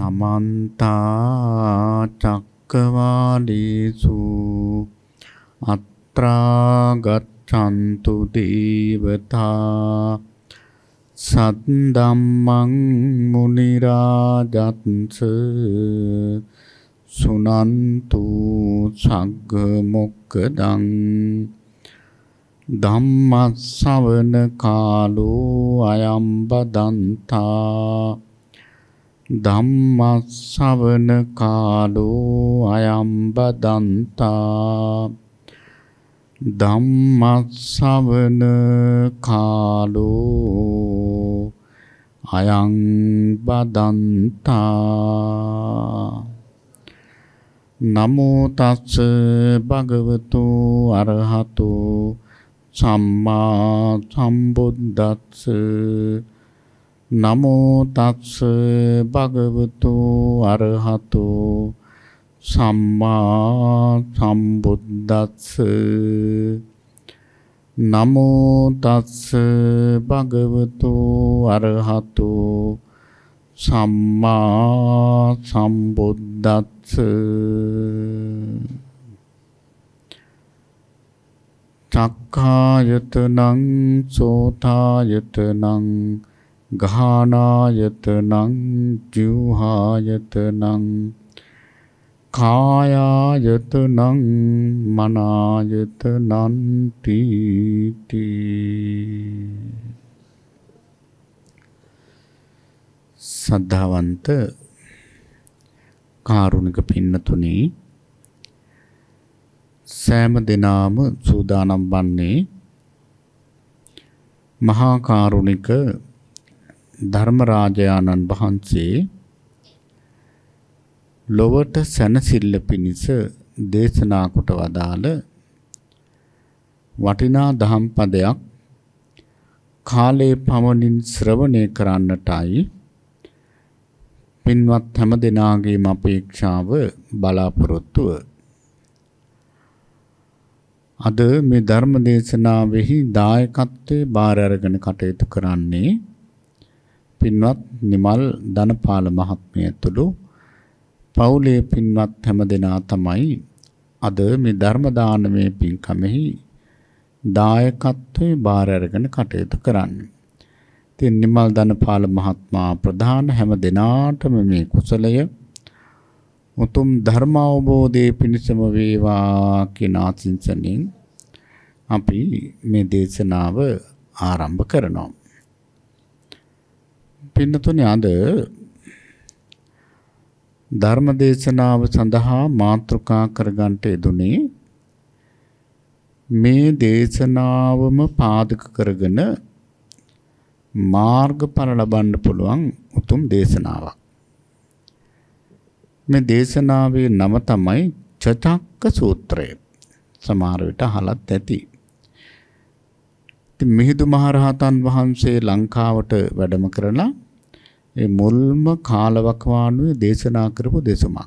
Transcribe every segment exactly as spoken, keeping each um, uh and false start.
समन्ता चक्रवालेषु अत्रा गच्छन्तु देवता सद्धम्मं मुनिराजत्स सुनन्तु सग्गमोक्खदं धम्मश्रवण कालो अयं बदन्ता धम्मश्रवण कालो अयं बदन्ता धम्मश्रवण कालो अयं बदन्ता नमो तस्स भगवतो अरहतो सम्मा सम्बुद्धस्स नमो तस्स भगवतो अरहतो सम्मा सम्बुद्धस्स नमो तस्स भगवतो अरहतो सम्मा सम्बुद्धस्स चक्खायतनं सोतायतनं घानायतनं जिह्वायतनं कायायतनं मनायतनं तीति श्रद्धावंत කාරුණික පින්නතුනි සෑම දිනම සූදානම් වන්නේ මහා කාරුණික ධර්මරාජානන් වහන්සේ ලොවට සැනසෙල්ල පිණිස දේශනා කොට වදාළ වටිනා දහම් පදයක් කාලේ පමණින් ශ්‍රවණය කරන්නටයි පින්වත් හැම දෙනාගේම අපේක්ෂාව බලාපොරොත්තුව. අද මේ ධර්ම දේශනාවෙහි දායකත්වයේ බාර අරගෙන කටයුතු කරන්නේ පින්වත් නිමල් ධනපාල මහත්මිය ඇතුළු පවුලේ පින්වත් හැම දෙනා තමයි අද මේ ධර්ම දානමය පින්කමෙහි දායකත්වයේ බාර අරගෙන කටයුතු කරන්නේ. ඉතින් නිමල් ධනපාල මහත්මයා ප්‍රධාන හැම දෙනාටම මේ කුසලය උතුම් ධර්ම අවබෝධයේ පිණසම වේවා කියන ආශිංසනෙන් අපි මේ දේශනාව ආරම්භ කරනවා. පින්නතුනි අද ධර්ම දේශනාව සඳහා මාතෘකා කරගන්නට යෙදුනේ මේ දේශනාවම පාදක කරගෙන මාර්ගඵල ලබන්න පුළුවන් උතුම් දේශනාවක්. මේ දේශනාවේ නම තමයි චචක්ක සූත්‍රය. සමහර විට අහලත් ඇති. ඉතින් මිහිඳු මහරහතන් වහන්සේ ලංකාවට වැඩම කරලා ඒ මුල්ම කාලවකවානුවේ දේශනා කරපු දේශමක්.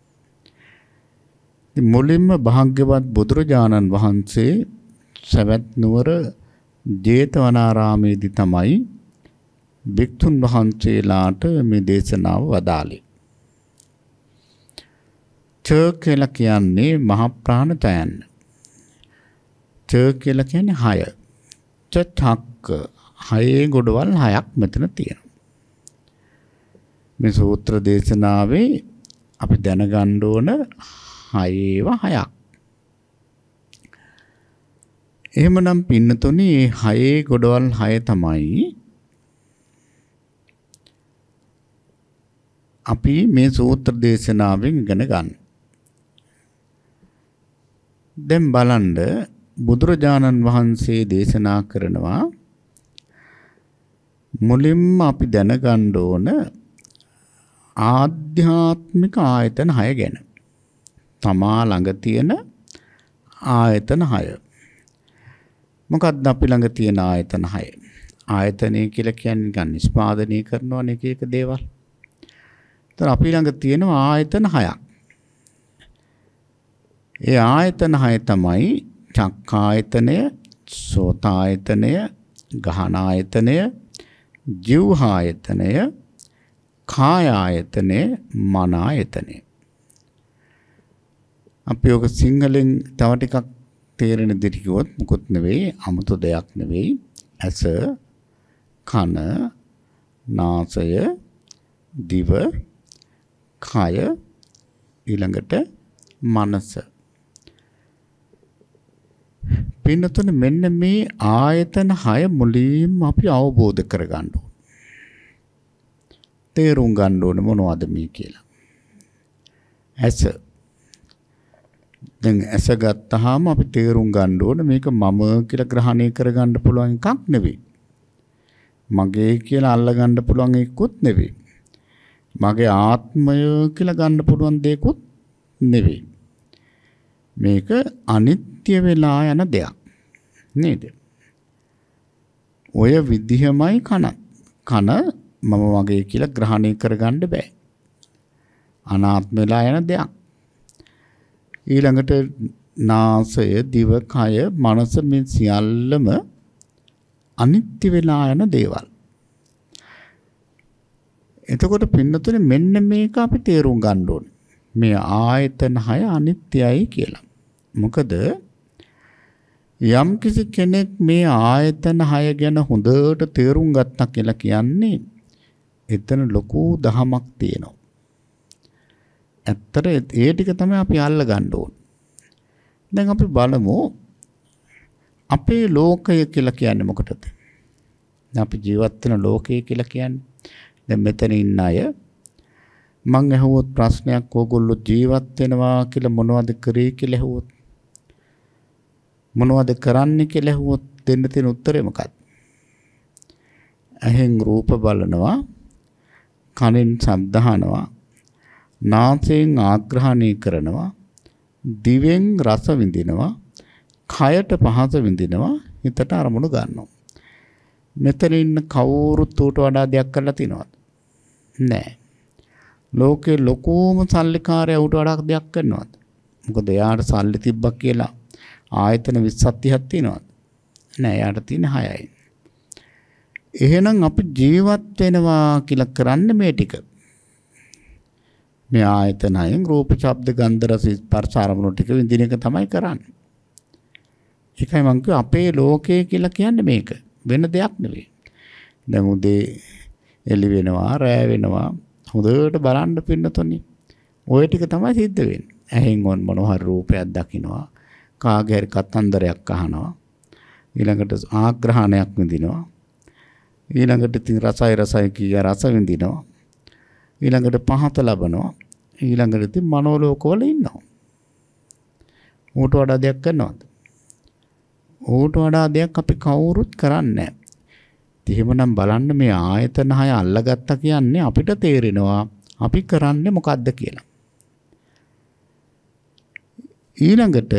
ඉතින් මුලින්ම භාග්‍යවත් බුදුරජාණන් වහන්සේ සවැත් නුවර ජේතවනාරාමේදී තමයි භික්ෂුන් වහන්සේලාට මේ දේශනාව වදාළේ. ච කියලා කියන්නේ මහ ප්‍රාණ තයන්න. ච කියලා කියන්නේ හය. ච චක්ක හයේ ගොඩවල් හයක් මෙතන තියෙනවා. මේ සූත්‍ර දේශනාවේ අපි දැනගන්න ඕන හයේව හයක්. එහෙමනම් පින්නතුනි මේ හයේ ගොඩවල් හය තමයි අපි මේ සූත්‍ර දේශනාවෙන් ඉගෙන ගන්න. දැන් බලන්න බුදුරජාණන් වහන්සේ දේශනා කරනවා මුලින්ම අපි දැනගන්න ඕන ආධ්‍යාත්මික ආයතන හය ගැන. තමා ළඟ තියෙන ආයතන හය. මොකක්ද අපි ළඟ තියෙන ආයතන හය? ආයතනය කියලා කියන්නේ ගන්න නිෂ්පාදනය කරනවනේ එක එක දේවල්. ඒතර අපි ළඟ තියෙනවා ආයතන හයක්. ඒ ආයතන හය තමයි චක්කායතනය, සෝතායතනය, ගහනායතනය, ජීවහායතනය, කාය ආයතනේ මන ආයතනේ. අපි ඔක සිංහලෙන් තව ටිකක් තේරෙන දෙයක් කිව්වොත් මුකුත් නෙවෙයි, 아무තු දෙයක් නෙවෙයි. ඇස, කන, නාසය, දිව, කය, ඊළඟට මනස. පින්නතුනේ මෙන්න මේ ආයතන හය මුලින්ම අපි අවබෝධ කරගන්න ඕනේ. තේරුම් ගන්න ඕනේ මොනවද මේ කියලා. ඇස. දැන් ඇස ගත්තාම අපි තේරුම් ගන්න ඕනේ මේක මම කියලා ග්‍රහණය කරගන්න පුළුවන් එකක් නෙවෙයි. මගේ කියලා අල්ලගන්න පුළුවන් එකකුත් නෙවෙයි. මගේ ආත්මය කියලා ගන්න පුළුවන් දෙයක්කුත් නෙවෙයි. මේක අනිත්‍ය වෙලා යන දෙයක් නේද? ඔය විදිහමයි කන. කන මම වගේ කියලා ග්‍රහණය කරගන්න බෑ. අනාත්ම වෙලා යන දෙයක්. ඊළඟට නාසය, දිව, කය, මනස මේ සියල්ලම අනිත්‍ය වෙලා යන දේවල්. එතකොට පින්නතුනේ මෙන්න මේක අපි තේරුම් ගන්න ඕනේ. මේ ආයතන හය අනිත්‍යයි කියලා. මොකද යම් කිසි කෙනෙක් මේ ආයතන හය ගැන හොඳට තේරුම් ගත්තා කියලා කියන්නේ එතන ලොකු දහමක් තියෙනවා. ඇත්තට ඒ ටික තමයි අපි අල්ල ගන්න ඕනේ. දැන් අපි බලමු අපේ ලෝකය කියලා කියන්නේ මොකටද? අපි ජීවත් වෙන ලෝකය කියලා කියන්නේ. දැන් මෙතන ඉන්න අය මං අහුවොත් ප්‍රශ්නයක් ඕගොල්ලෝ ජීවත් වෙනවා කියලා මොනවද කරේ කියලා අහුවොත් මොනවද කරන්නේ කියලා අහුවොත් දෙන්න තියෙන උත්තරේ මොකක්ද? ඇහෙන් රූප බලනවා, කනෙන් ශබ්ද අහනවා, නාසයෙන් ආග්‍රහණය කරනවා, දිවෙන් රස විඳිනවා, කයට පහස විඳිනවා, හිතට අරමුණු ගන්නවා. මෙතන ඉන්න කවුරුත් ඌට වඩා දෙයක් කරලා තියනවද? නැහැ. ලෝකේ ලොකුම සල්ලිකාරයා ඌට වඩා දෙයක් කරනවද? මොකද එයාට සල්ලි තිබ්බක් කියලා ආයතන විස්සක් තිහක් තියනවද? නැහැ. එයාට තියෙන හයයි. එහෙනම් අපි ජීවත් වෙනවා කියලා කරන්නේ මේ ටික. මේ ආයතනයෙන් රූප, ශබ්ද, ගන්ධ, රස, ස්පර්ශ අරමුණු ටික විඳින එක තමයි කරන්නේ. ඒකයි මම කිව්වේ අපේ ලෝකය කියලා කියන්නේ මේක. වෙන දෙයක් නෙවෙයි. දැන් උදේ එළි වෙනවා, රෑ වෙනවා. හොඳට බලන්න පින්නතොනේ. ওই ටික තමයි සිද්ධ වෙන්නේ. ඇහෙන් මොන මොන හරි රූපයක් දකින්නවා. කාගේ හරි කතන්දරයක් අහනවා. ඊළඟට ආග්‍රහණයක් විඳිනවා. ඊළඟට ඉතින් රසයි රසයි කිය රස විඳිනවා. ඊළඟට පහත ලබනවා. ඊළඟට ඉතින් මනෝලෝකවල ඉන්නවා. ඌට වඩා දෙයක් කරනවද? ඌට වඩා දෙයක් අපි කවුරුත් කරන්නේ නැහැ. එහෙමනම් බලන්න මේ ආයතන හය අල්ලගත්තා කියන්නේ අපිට තේරෙනවා අපි කරන්නේ මොකද්ද කියලා. ඊළඟට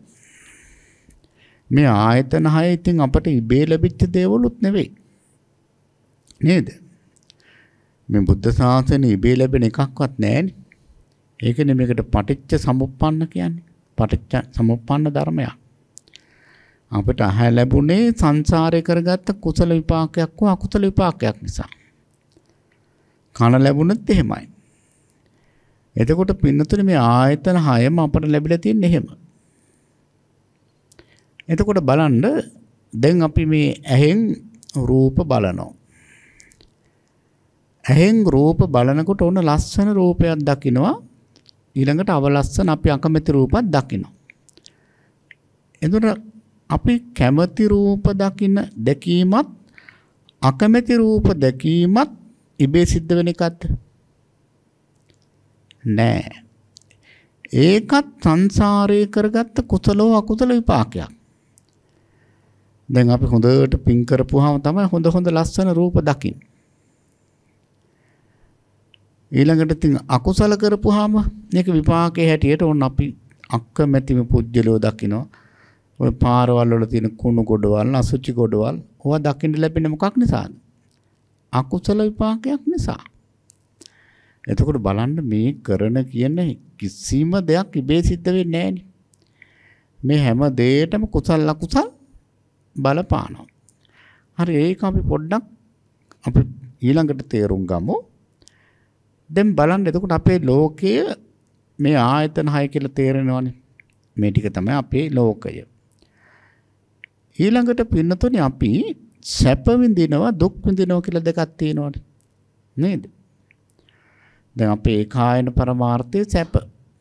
මේ ආයතන හය ඉතින් අපට ඉබේ ලැබිච්ච දේවලුත් නෙවෙයි. නේද? මේ බුද්ධ ශාසනය ඉබේ ලැබෙන එකක්වත් නැහැනේ. ඒකනේ මේකට පටිච්ච සමුප්පන්න කියන්නේ. පටිච්ච සමුප්පන්න ධර්මයක්. අපිට අහ ලැබුණේ සංසාරේ කරගත්ත කුසල විපාකයක් හෝ අකුසල විපාකයක් නිසා. කන ලැබුණත් එහෙමයි. එතකොට පින්නතුනේ මේ ආයතන හයම අපට ලැබිලා තියෙන්නේ එහෙම. එතකොට බලන්න දැන් අපි මේ ඇහෙන් රූප බලනවා. ඇහෙන් රූප බලනකොට ඕන ලස්සන රූපයක් දකිනවා. ඊළඟට අවලස්සන අපි අකමැති රූපයක් දකිනවා. එතකොට අපි කැමති රූප දකින දැකීමත් අකමැති රූප දැකීමත් ඉබේ සිද්ධ වෙන එකක්ද? නෑ. ඒකත් සංසාරේ කරගත්ත කුසලෝ අකුසල විපාකයක්. දැන් අපි හොඳට පින් කරපුවාම තමයි හොඳ හොඳ ලස්සන රූප දකින්නේ. ඊළඟට ඉතින් අකුසල කරපුවාම මේක විපාකයේ හැටියට ඕන අපි අකමැතිම පුජ්‍යලෝ දකිනවා. ඔය පාරවල් වල තියෙන කුණු ගොඩවල්, අසුචි ගොඩවල්, ඕවා දකින්න ලැබෙන්නේ මොකක් නිසාද? අකුසල විපාකයක් නිසා. එතකොට බලන්න මේ කරන කියන කිසිම දෙයක් ඉබේ සිද්ධ වෙන්නේ නැහෙනි. මේ හැම දෙයකම කුසල අකුසල බලපානවා. හරි ඒක අපි පොඩ්ඩක් අපි ඊළඟට තේරුම් ගමු. දැන් බලන්න එතකොට අපේ ලෝකය මේ ආයතන හය කියලා තේරෙනවනේ. මේ ටික තමයි අපේ ලෝකය. ඊළඟට පින්නතුනේ අපි සැප විඳිනවා දුක් විඳිනවා කියලා දෙකක් තියෙනවනේ. නේද? දැන් අපේ කායන පරමාර්ථයේ සැප.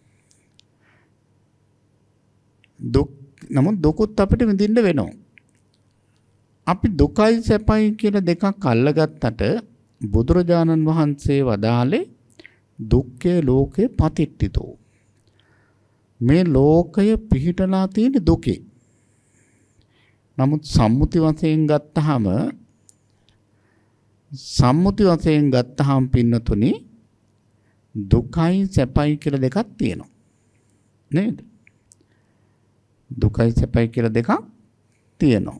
දුක් නමුත් දුකුත් අපිට විඳින්න වෙනවා. අපි දුකයි සැපයි කියලා දෙකක් අල්ලගත්තට බුදුරජාණන් වහන්සේ වදාළේ දුක්ඛේ ලෝකේ පතිට්ඨිතෝ. මේ ලෝකය පිහිටලා තියෙන දුකේ. නමුත් සම්මුති වශයෙන් ගත්තාම සම්මුති වශයෙන් ගත්තාම පින්නතුනි දුකයි සැපයි කියලා දෙකක් තියෙනවා. නේද? දුකයි සැපයි කියලා දෙකක් තියෙනවා.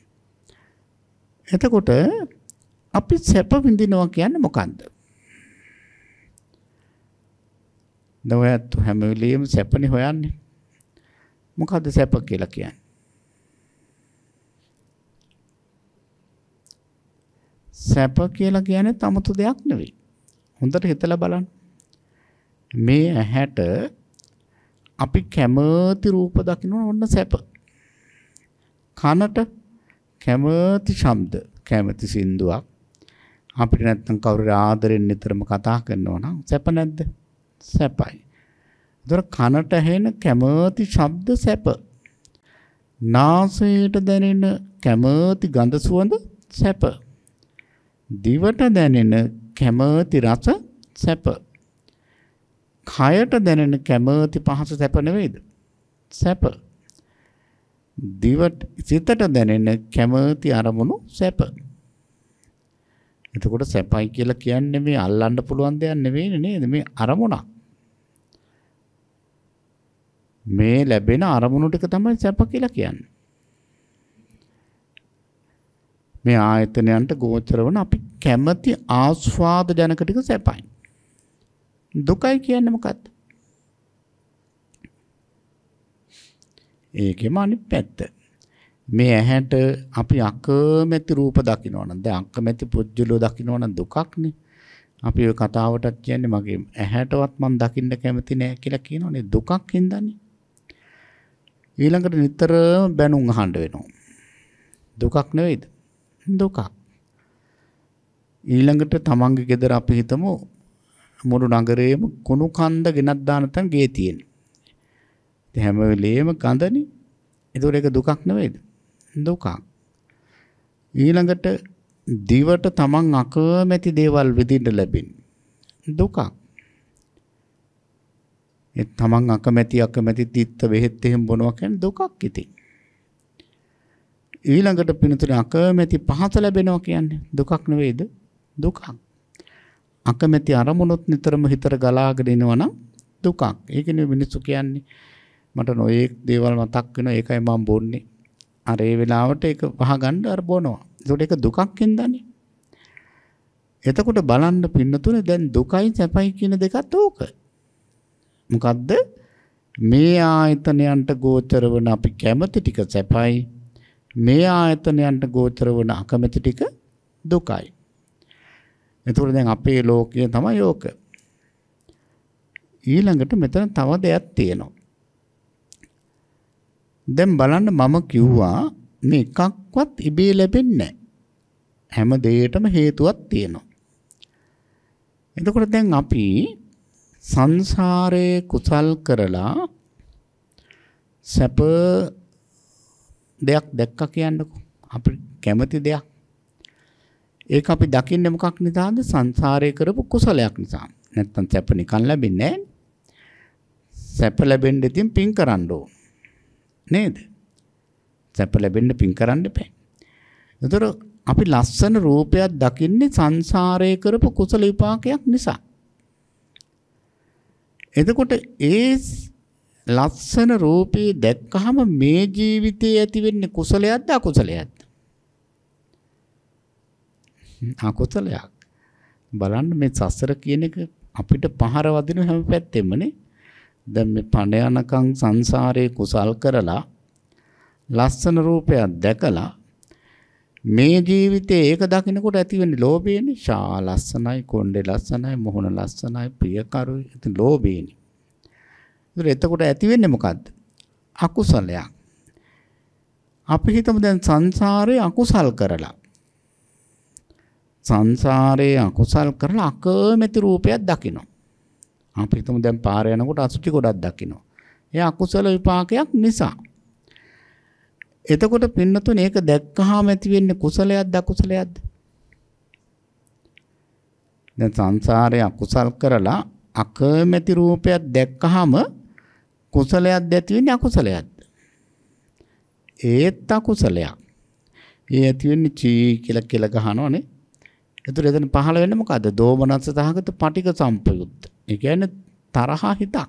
එතකොට අපි සැප විඳිනවා කියන්නේ මොකන්ද? දවයත් හැම වෙලෙම සැපනේ හොයන්නේ. මොකද්ද සැප කියලා කියන්නේ? සැප කියලා කියන්නේ 아무තු දෙයක් නෙවෙයි. හොඳට හිතලා බලන්න. මේ ඇහැට අපි කැමති රූප දකින්න ඕන සැප. කනට කැමති ශබ්ද, කැමති සින්දුවක් අපිට නැත්තම් කවුරු ආදරෙන් නිතරම කතා කරනවා නම් සැප නැද්ද? සැපයි. ඒතර කනට ඇහෙන කැමති ශබ්ද සැප. නාසයට දැනෙන කැමති ගඳ සුවඳ සැප. දිවට දැනෙන කැමති රස සැප. කයට දැනෙන කැමති පහස සැප නෙවෙයිද? සැප. දිවට සිතට දැනෙන කැමති අරමුණු සැප. එතකොට සැපයි කියලා කියන්නේ මේ අල්ලන්න පුළුවන් දෙයක් නෙවෙයි නේද? මේ අරමුණක්. මේ ලැබෙන අරමුණු ටික තමයි සැප කියලා කියන්නේ. මේ ආයතනයන්ට ගෝචර වන අපි කැමති ආස්වාද ජනක ටික සැපයි. දුකයි කියන්නේ මොකද්ද? ඒකෙම අනිත් පැත්ත. මේ ඇහැට අපි අකමැති රූප දකින්නවනම් දැන් අකමැති පුජ්‍යලෝ දකින්නවනම් දුකක්නේ. අපි ඔය කතාවටත් කියන්නේ මගේ ඇහැටවත් මම දකින්න කැමති නෑ කියලා කියනවනේ දුකක් හින්දානේ. ඊළඟට නිතරම බැනුම් අහන්න වෙනවා. දුකක් නෙවෙයිද? දුකක්. ඊළඟට තමන්ගේ ගෙදර අපි හිතමු මුළු නගරේම කුණු කන්ද ගෙනත් දාන තැන ගේ තියෙන්නේ. ඉතින් හැම වෙලේම කඳනේ. ඒතකොට ඒක දුකක් නෙවෙයිද? දුකක්. ඊළඟට දිවට තමන් අකමැති දේවල් විඳින්න ලැබෙන්නේ. දුකක්. ඒ තමන් අකමැති අකමැති තිත්ත බෙහෙත් එහෙම බොනවා කියන්නේ දුකක් ඉතින්. ඊළඟට පිනතුනේ අකමැති පහස ලැබෙනවා කියන්නේ දුකක් නෙවෙයිද? දුකක්. අකමැති අරමුණොත් නිතරම හිතට ගලාගෙන එනවා නම් දුකක්. ඒකනේ මිනිස්සු කියන්නේ මට නොයේක් දේවල් මතක් වෙනවා ඒකයි මම බොන්නේ. අර ඒ වෙලාවට ඒක වහගන්න අර බොනවා. ඒකට ඒක දුකක් හින්දානේ. එතකොට බලන්න පින්නතුනේ දැන් දුකයි සැපයි කියන දෙකත් ඕක. මොකද්ද? මේ ආයතනයන්ට ගෝචර වන අපි කැමති ටික සැපයි. මේ ආයතනයන්ට ගෝචර වන අකමැති ටික දුකයි. එතකොට දැන් අපේ ලෝකය තමයි ඕක. ඊළඟට මෙතන තව දෙයක් තියෙනවා. දැන් බලන්න මම කිව්වා මේ එකක්වත් ඉබේ ලැබෙන්නේ නැහැ. හැම දෙයකටම හේතුවක් තියෙනවා. එතකොට දැන් අපි සංසාරේ කුසල් කරලා සැප දෙයක් දැක්කා කියන්නකෝ. අපි කැමති දෙයක්. ඒක අපි දකින්නේ මොකක් නිසාද? සංසාරේ කරපු කුසලයක් නිසා. නැත්තම් සැප නිකන් ලැබෙන්නේ නැහැ. සැප ලැබෙන්න ඉතින් පින් කරන්න ඕන. නේද? සැප ලැබෙන්න පින් කරන්න බෑ. ඒතර අපි ලස්සන රූපයක් දකින්නේ සංසාරේ කරපු කුසල විපාකයක් නිසා. එතකොට ඒ ලස්සන රූපේ දැක්කහම මේ ජීවිතේ ඇති වෙන්නේ කුසලයක්ද අකුසලයක්ද? අකුසලයක්. බලන්න මේ සසර කියන එක අපිට පහර වදින හැම පැත්තෙමනේ. දැන් මේ පණ යනකම් සංසාරේ කුසල් කරලා ලස්සන රූපයක් දැකලා මේ ජීවිතේ ඒක දකින්නකොට ඇති වෙන්නේ ලෝභයනේ. ශා ලස්සනයි, කොණ්ඩේ ලස්සනයි, මොහොන ලස්සනයි, ප්‍රියකරුයි. ඉතින් ලෝභයනේ. ඒතර එතකොට ඇති වෙන්නේ මොකද්ද? අකුසලයක්. අපි හිතමු දැන් සංසාරේ අකුසල් කරලා. සංසාරේ අකුසල් කරලා අකමැති රූපයක් දකිනවා. අපි හිතමු දැන් පාර යනකොට අසුචි ගොඩක් දකිනවා. ඒ අකුසල විපාකයක් නිසා. එතකොට පින්නතුනේ ඒක දැක්කහම ඇති වෙන්නේ කුසලයක්ද අකුසලයක්ද? දැන් සංසාරේ අකුසල් කරලා අකමැති රූපයක් දැක්කහම කුසලයක්ද ඇති වෙන්නේ අකුසලයක්ද? ඒත් අකුසලයක්. ඒ ඇති වෙන්නේ චී කියලා කියලා ගහනවනේ. ඒතර එතන පහළ වෙන්නේ මොකද්ද? දෝමනස්ස සහගත පටික සම්පයුක්ත. ඒ කියන්නේ තරහ හිතක්.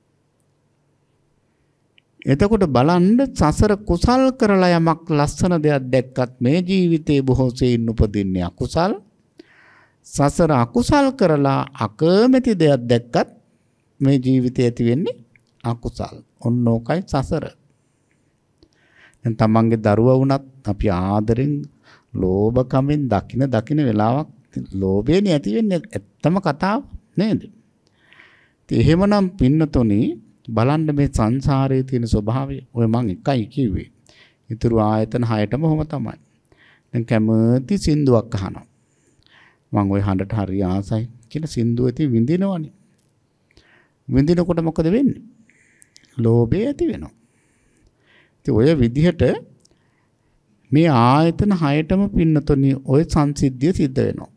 එතකොට බලන්න සසර කුසල් කරලා යමක් ලස්සන දෙයක් දැක්කත් මේ ජීවිතේ බොහෝ සෙයින් උපදින්නේ අකුසල්. සසර අකුසල් කරලා අකමැති දෙයක් දැක්කත් මේ ජීවිතේ ඇති වෙන්නේ අකුසල්. ඔන්න ඕකයි සසර. දැන් තමන්ගේ දරුවා වුණත් අපි ආදරෙන් ලෝභකමින් දකින දකින වෙලාවක් ලෝභයනේ ඇති වෙන්නේ ඇත්තම කතාව නේද? ඉතින් එහෙමනම් පින්නතොනි බලන්න මේ සංසාරයේ තියෙන ස්වභාවය. ඔය මං එකයි කිව්වේ. ඊතුරු ආයතන හයටම ඔහොම තමයි. දැන් කැමති සින්දුවක් අහනවා. මං ওই හඬට හරි ආසයි කියලා සින්දුවේ තියෙ විඳිනවනේ. විඳිනකොට මොකද වෙන්නේ? ලෝභය ඇති වෙනවා. ඉතින් ඔය විදිහට මේ ආයතන හයටම පින්නතොනි ඔය සංසිද්ධිය සිද්ධ වෙනවා.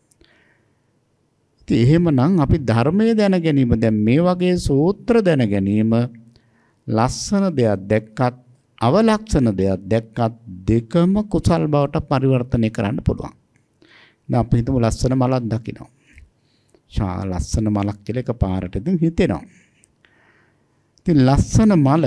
ඉතින් එහෙමනම් අපි ධර්මයේ දැන ගැනීම දැන් මේ වගේ සූත්‍ර දැන ගැනීම ලස්සන දෙයක් දැක්කත් අවලක්ෂණ දෙයක් දැක්කත් දෙකම කුසල් බවට පරිවර්තනය කරන්න පුළුවන්. දැන් අපි හිතමු ලස්සන මලක් දකිනවා. ශා ලස්සන මලක් කියලා එකපාරට ඉතින් හිතෙනවා. ඉතින් ලස්සන මල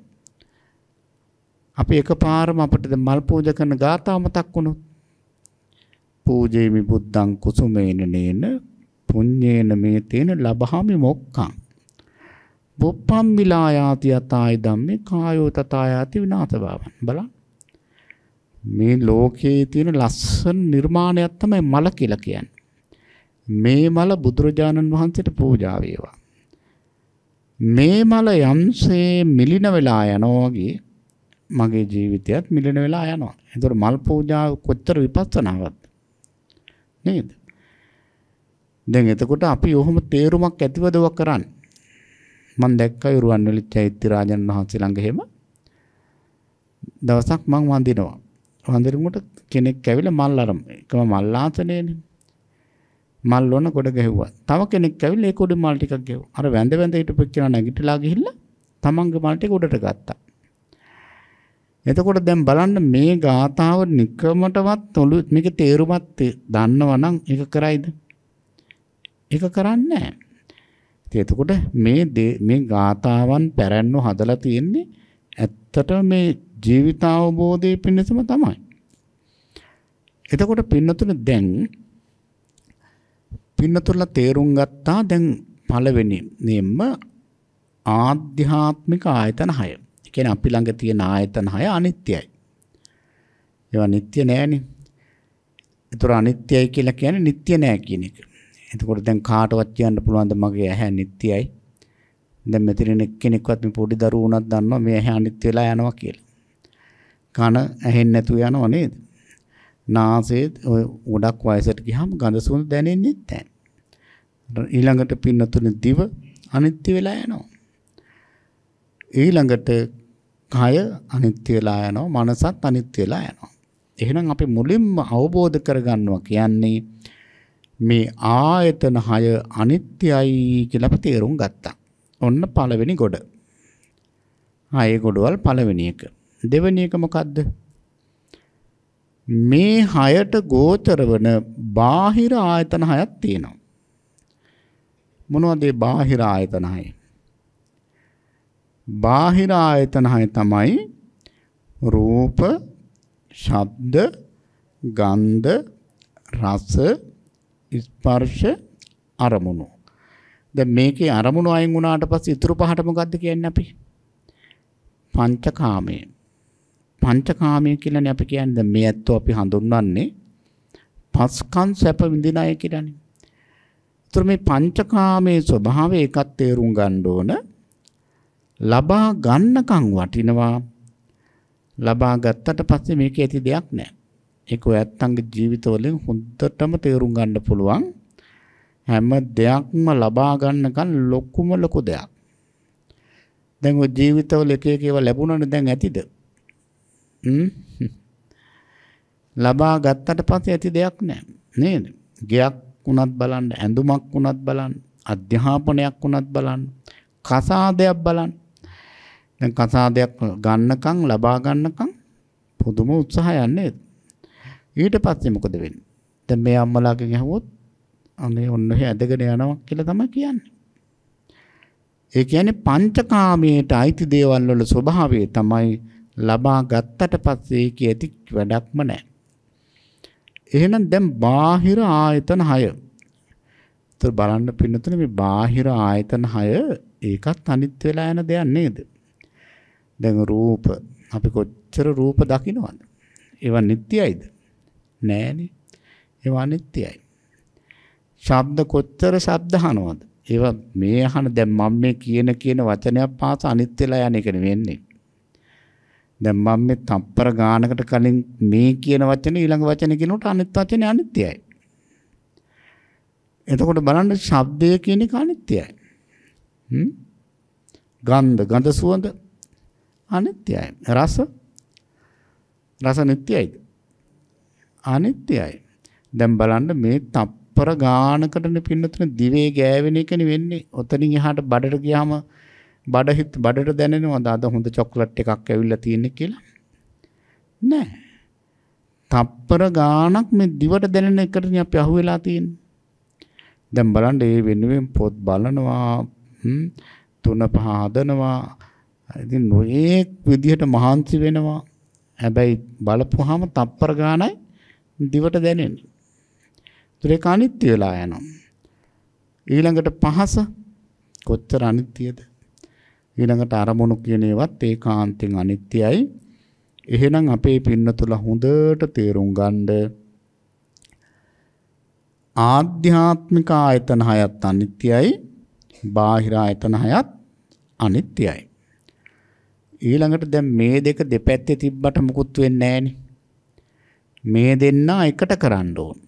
අපි එකපාරම අපිට මල් පූජා කරන ගාථා මතක් වුණොත් පූජේමි බුද්ධං කුසුමේන නේන පුඤ්ඤේන මේ තේන ලබහාමි මොක්ඛං බුප්පම් විලායාති යතායි ධම්මේ කායෝ තථායාති විනාශභාවං. බලන්න මේ ලෝකයේ තියෙන ලස්සන නිර්මාණයක් තමයි මල කියලා කියන්නේ. මේ මල බුදුරජාණන් වහන්සේට පූජා වේවා. මේ මල යම්සේ මිලින වෙලා යනවා වගේ මගේ ජීවිතයත් මිලින වෙලා යනවා. ඒතර මල් පූජා කොච්චර විපස්සනාවක්ද නේද? දැන් එතකොට අපි ඔහොම තේරුමක් ඇතිවදව කරන්නේ. මම දැක්කයි රුවන්වැලි චෛත්‍ය රාජන් වහන්සේ ළඟ එහෙම දවසක් මම වඳිනවා. වඳිනකොට කෙනෙක් ඇවිල්ලා මල් අරම එකම මල් ආසනේනේ. මල් වොන කොට ගැහුවා. තව කෙනෙක් ඇවිල්ලා ඒක උඩ මල් ටිකක් ගැහුවා. අර වැඳ වැඳ හිටපු කෙනා නැගිටලා ගිහිල්ලා තමන්ගේ මල් ටික උඩට ගත්තා. එතකොට දැන් බලන්න මේ ගාථාව නිකමටවත් ඔලු මේකේ තේරුමත් දන්නවා නම් ඒක කරයිද? ඒක කරන්නේ නැහැ. එතකොට මේ මේ ගාථාවන් පැරැන්නෝ හදලා තියෙන්නේ ඇත්තටම මේ ජීවිත අවබෝධයේ පිණිසම තමයි. එතකොට පින්නතුනේ දැන් පින්නතුලා තේරුම් ගත්තා දැන් පළවෙනි නෙම්ම ආධ්‍යාත්මික ආයතන හය. ඒ කියන්නේ අපි ළඟ තියෙන ආයතන හය අනිත්‍යයි. ඒවා නිට්ටය නෑනේ. ඒතර අනිත්‍යයි කියලා කියන්නේ නිට්ටය නෑ කියන එක. එතකොට දැන් කාටවත් කියන්න පුළුවන් ද මගේ ඇහැ නිට්ටයයි. දැන් මෙතන එක්කෙනෙක්වත් මේ පොඩි දරුවෝ උනත් දන්නවා මේ ඇහැ අනිත්‍ය වෙලා යනවා කියලා. කන ඇහෙන්නේ නැතුව යනවා නේද? නාසයේ ඔය ගොඩක් වයසට ගියාම ගඳ සුවඳ දැනෙන්නේ නැහැ. ඊළඟට පින්නතුනේ දිව අනිත්‍ය වෙලා යනවා. ඊළඟට කය අනිත්‍ය වෙලා යනවා. මනසත් අනිත්‍ය වෙලා යනවා. එහෙනම් අපි මුලින්ම අවබෝධ කරගන්නවා කියන්නේ මේ ආයතන හය අනිත්‍යයි කියලා අපි තේරුම් ගත්තා. ඔන්න පළවෙනි ගොඩ. ආයේ ගොඩවල් පළවෙනි එක. දෙවෙනි එක මොකද්ද? මේ හයට ගෝචර වන බාහිර ආයතන හයක් තියෙනවා. මොනවද ඒ බාහිර ආයතන හය? බාහිර ආයතන හය තමයි රූප, ශබ්ද, ගන්ධ, රස, ස්පර්ශ, අරමුණු. දැන් මේකේ අරමුණු අයින් වුණාට පස්සේ ඉතුරු පහට මොකද්ද කියන්නේ අපි? පංචකාමය. පංචකාමයේ කියලානේ අපි කියන්නේ. දැන් මේ ඇත්තෝ අපි හඳුන්වන්නේ පස්කම් සැප විඳින අය කියලානේ. ඒතර මේ පංචකාමයේ ස්වභාවය එකක් තේරුම් ගන්න ඕන. ලබා ගන්නකම් වටිනවා. ලබා ගත්තට පස්සේ මේකේ ඇති දෙයක් නැහැ. ඒක ඔයත්තන්ගේ ජීවිතවලින් හොඳටම තේරුම් ගන්න පුළුවන්. හැම දෙයක්ම ලබා ගන්නකම් ලොකුම ලොකු දෙයක්. දැන් ඔය ජීවිතවල එක එක ඒවා ලැබුණානේ දැන් ඇතිද? හ්ම්. ලබා ගත්තට පස්සේ ඇති දෙයක් නැහැ. නේද? ගයක් වුණත් බලන්න, ඇඳුමක් වුණත් බලන්න, අධ්‍යාපනයක් වුණත් බලන්න, කසාදයක් බලන්න. දැන් කසාදයක් ගන්නකම් ලබා ගන්නකම් පුදුම උත්සාහයක් නේද? ඊට පස්සේ මොකද වෙන්නේ? දැන් මේ අම්මලාගෙන් අහුවොත් අනේ ඔන්න ඔහේ ඇදගෙන යනවා කියලා තමයි කියන්නේ. ඒ කියන්නේ පංචකාමයට අයිති දේවල් වල ස්වභාවය තමයි ලබා ගත්තට පස්සේ ඒක ඇති වැඩක්ම නැහැ. එහෙනම් දැන් බාහිර ආයතන හය. ඒතර බලන්න පින්නතුනේ මේ බාහිර ආයතන හය ඒකත් අනිත්‍ය වෙලා යන දෙයක් නේද? දැන් රූප අපි කොච්චර රූප දකින්නවද? ඒවා නිට්ටයයිද? නෑනේ. ඒවා අනිත්‍යයි. ශබ්ද කොච්චර ශබ්ද අහනවද? ඒවා මේ අහන දැන් මම මේ කියන කියන වචනයක් පාස අනිත්‍යලා යන එක නෙවෙන්නේ. දැන් මම මේ තප්පර ගානකට කලින් මේ කියන වචනේ ඊළඟ වචනේ කියනකොට අනිත් වචනේ අනිත්‍යයි. එතකොට බලන්න ශබ්දය කියන එක අනිත්‍යයි. හ්ම්? ගන්ධ ගඳ සුවඳ අනිත්‍යයි. රස රස නිට්ටයයිද? අනිත්‍යයි. දැන් බලන්න මේ තප්පර ගානකටනේ පින්නතුනේ දිවේ ගෑවෙන එකනේ වෙන්නේ. ඔතනින් එහාට බඩට ගියාම බඩ හිත බඩට දැනෙනවද අද හොඳ චොක්ලට් එකක් ඇවිල්ලා තියෙන්නේ කියලා? නෑ. තප්පර ගානක් මේ දිවට දැනෙන එකටනේ අපි අහුවෙලා තියෙන්නේ. දැන් බලන්න මේ වෙනුවෙන් පොත් බලනවා, තුන පහ හදනවා. ඉතින් නොයේක් විදිහට මහන්සි වෙනවා. හැබැයි බලපුවාම තප්පර ගානයි දිවට දැනෙන්නේ. ඒක අනිත්‍ය වෙලා යනවා. ඊළඟට පහස කොච්චර අනිත්‍යද? ඊළඟට අරමුණු කියන ඒවත් ඒකාන්තයෙන් අනිත්‍යයි. එහෙනම් අපේ පින්නතුල හොඳට තේරුම් ගන්න ආධ්‍යාත්මික ආයතන හයත් අනිත්‍යයි, බාහිර ආයතන හයත් අනිත්‍යයි. ඊළඟට දැන් මේ දෙක දෙපැත්තේ තිබ්බට මුකුත් වෙන්නේ නැහෙනි. මේ දෙන්න එකට කරන්න ඕන.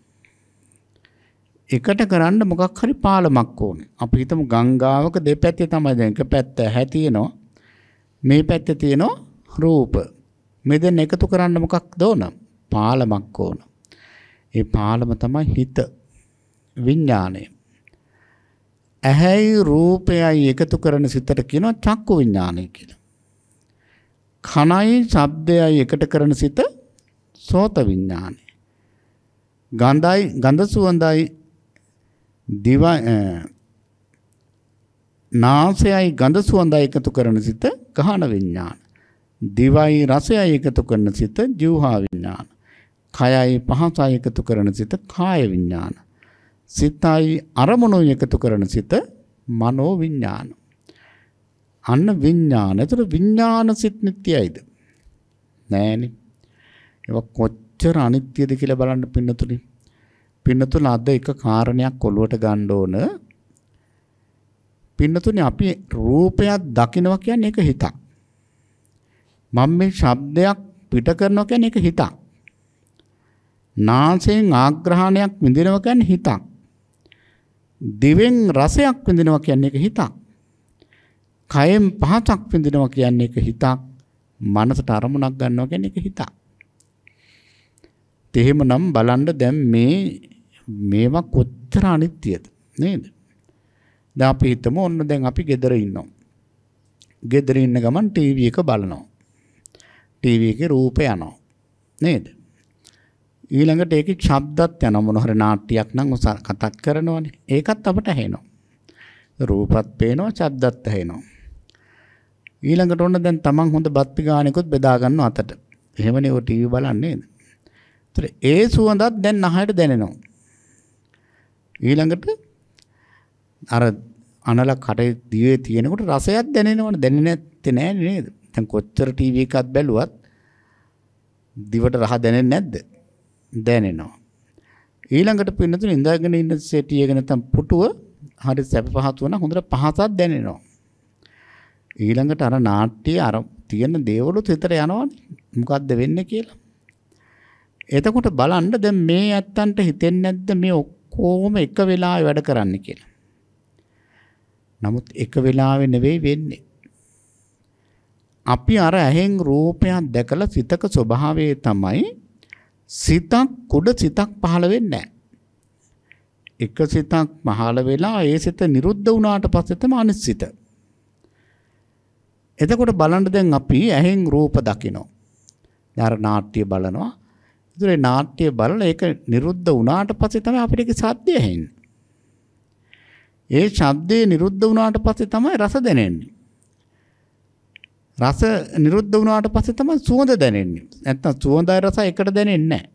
එකට කරන්න මොකක් හරි පාලමක් ඕනේ. අපි හිතමු ගංගාවක දෙපැත්තේ තමයි දැන් එක පැත්ත ඇහැ තියෙනවා. මේ පැත්තේ තියෙනවා රූප. මේ දෙන්න එකතු කරන්න මොකක්ද ඕන? පාලමක් ඕන. ඒ පාලම තමයි හිත, විඥානය. ඇහැයි රූපයයි එකතු කරන සිතට කියනවා චක්කු විඥානය කියලා. කනයි ශබ්දයයි එකට කරන සිත සෝත විඥානය. ගන්ධයි ගන්ධ සුවඳයි දිව නාසයයි ගඳ සුවඳයි එකතු කරන සිත ගහන විඥාන. දිවයි රසයයි එකතු කරන සිත ජීවහා විඥාන. කයයි පහසයි එකතු කරන සිත කාය විඥාන. සිතයි අරමුණු එකතු කරන සිත මනෝ විඥාන. අන්න විඥාන. ඒතර විඥාන සිත් නිට්ටයයිද? නෑනේ. ඒක කොච්චර අනිත්‍යද කියලා බලන්න පින්නතුනි. පින්නතුන අද එක කාරණයක් ඔලුවට ගන්න ඕන. පින්නතුනි අපි රූපයක් දකිනවා කියන්නේ ඒක හිතක්. මම මේ ශබ්දයක් පිට කරනවා කියන්නේ ඒක හිතක්. නාසයෙන් ආග්‍රහණයක් විඳිනවා කියන්නේ හිතක්. දිවෙන් රසයක් විඳිනවා කියන්නේ ඒක හිතක්. කයෙන් පහසක් විඳිනවා කියන්නේ ඒක හිතක්. මනසට අරමුණක් ගන්නවා කියන්නේ ඒක හිතක්. එහෙමනම් බලන්න දැන් මේ මේවා කොච්චර අනිත්‍යද නේද? දැන් අපි හිතමු ඔන්න දැන් අපි ගෙදර ඉන්නවා. ගෙදර ඉන්න ගමන් ටීවී එක බලනවා. ටීවී එකේ රූප යනවා. නේද? ඊළඟට ඒකේ ශබ්දත් යනවා. මොන හරි නාට්‍යයක් නම් කතා කරනවනේ. ඒකත් අපට ඇහෙනවා. රූපත් පේනවා, ශබ්දත් ඇහෙනවා. ඊළඟට ඔන්න දැන් තමන් හොඳ බත් ගානෙකුත් බෙදා ගන්නවා අතට. එහෙමනේ ඔය ටීවී බලන්නේ නේද? ඒතර ඒ සුවඳත් දැන් නහයට දැනෙනවා. ඊළඟට අර අනල කටේ දිවේ තියෙනකොට රසයක් දැනෙනවනේ. දැනෙන්නේ නැත්තේ නෑ නේද? දැන් කොච්චර ටීවී එකක් බැලුවත් දිවට රහ දැනෙන්නේ නැද්ද? දැනෙනවා. ඊළඟට පින්නතුනේ ඉඳගෙන ඉන්න සෙටි එක නැත්නම් පුටුව හරි සැප පහසු වුණා හොඳට පහසක් දැනෙනවා. ඊළඟට අර නාට්‍ය අර තියෙන දේවලුත් හිතට යනවනේ. මොකද්ද වෙන්නේ කියලා. එතකොට බලන්න දැන් මේ ඇත්තන්ට හිතෙන්නේ නැද්ද මේ ඔක්කොම එක වෙලාවෙ වැඩ කරන්න කියලා. නමුත් එක වෙලාවෙ නෙවෙයි වෙන්නේ. අපි අර ඇහෙන් රූපයක් දැකලා සිතක ස්වභාවය තමයි සිතක් කුඩ සිතක් පහළ වෙන්නේ නැහැ. එක සිතක් පහළ වෙලා ඒ සිත නිරුද්ධ වුණාට පස්සේ තමයි අනිත් සිත. එතකොට බලන්න දැන් අපි ඇහෙන් රූප දකිනවා. දැන් නාට්‍ය බලනවා. ඒතර නාට්‍ය බලලා ඒක නිරුද්ධ වුණාට පස්සේ තමයි අපිට ඒක ශබ්දය ඇහෙන්නේ. ඒ ශබ්දේ නිරුද්ධ වුණාට පස්සේ තමයි රස දැනෙන්නේ. රස නිරුද්ධ වුණාට පස්සේ තමයි සුවඳ දැනෙන්නේ. නැත්තම් සුවඳයි රසයි එකට දැනෙන්නේ නැහැ.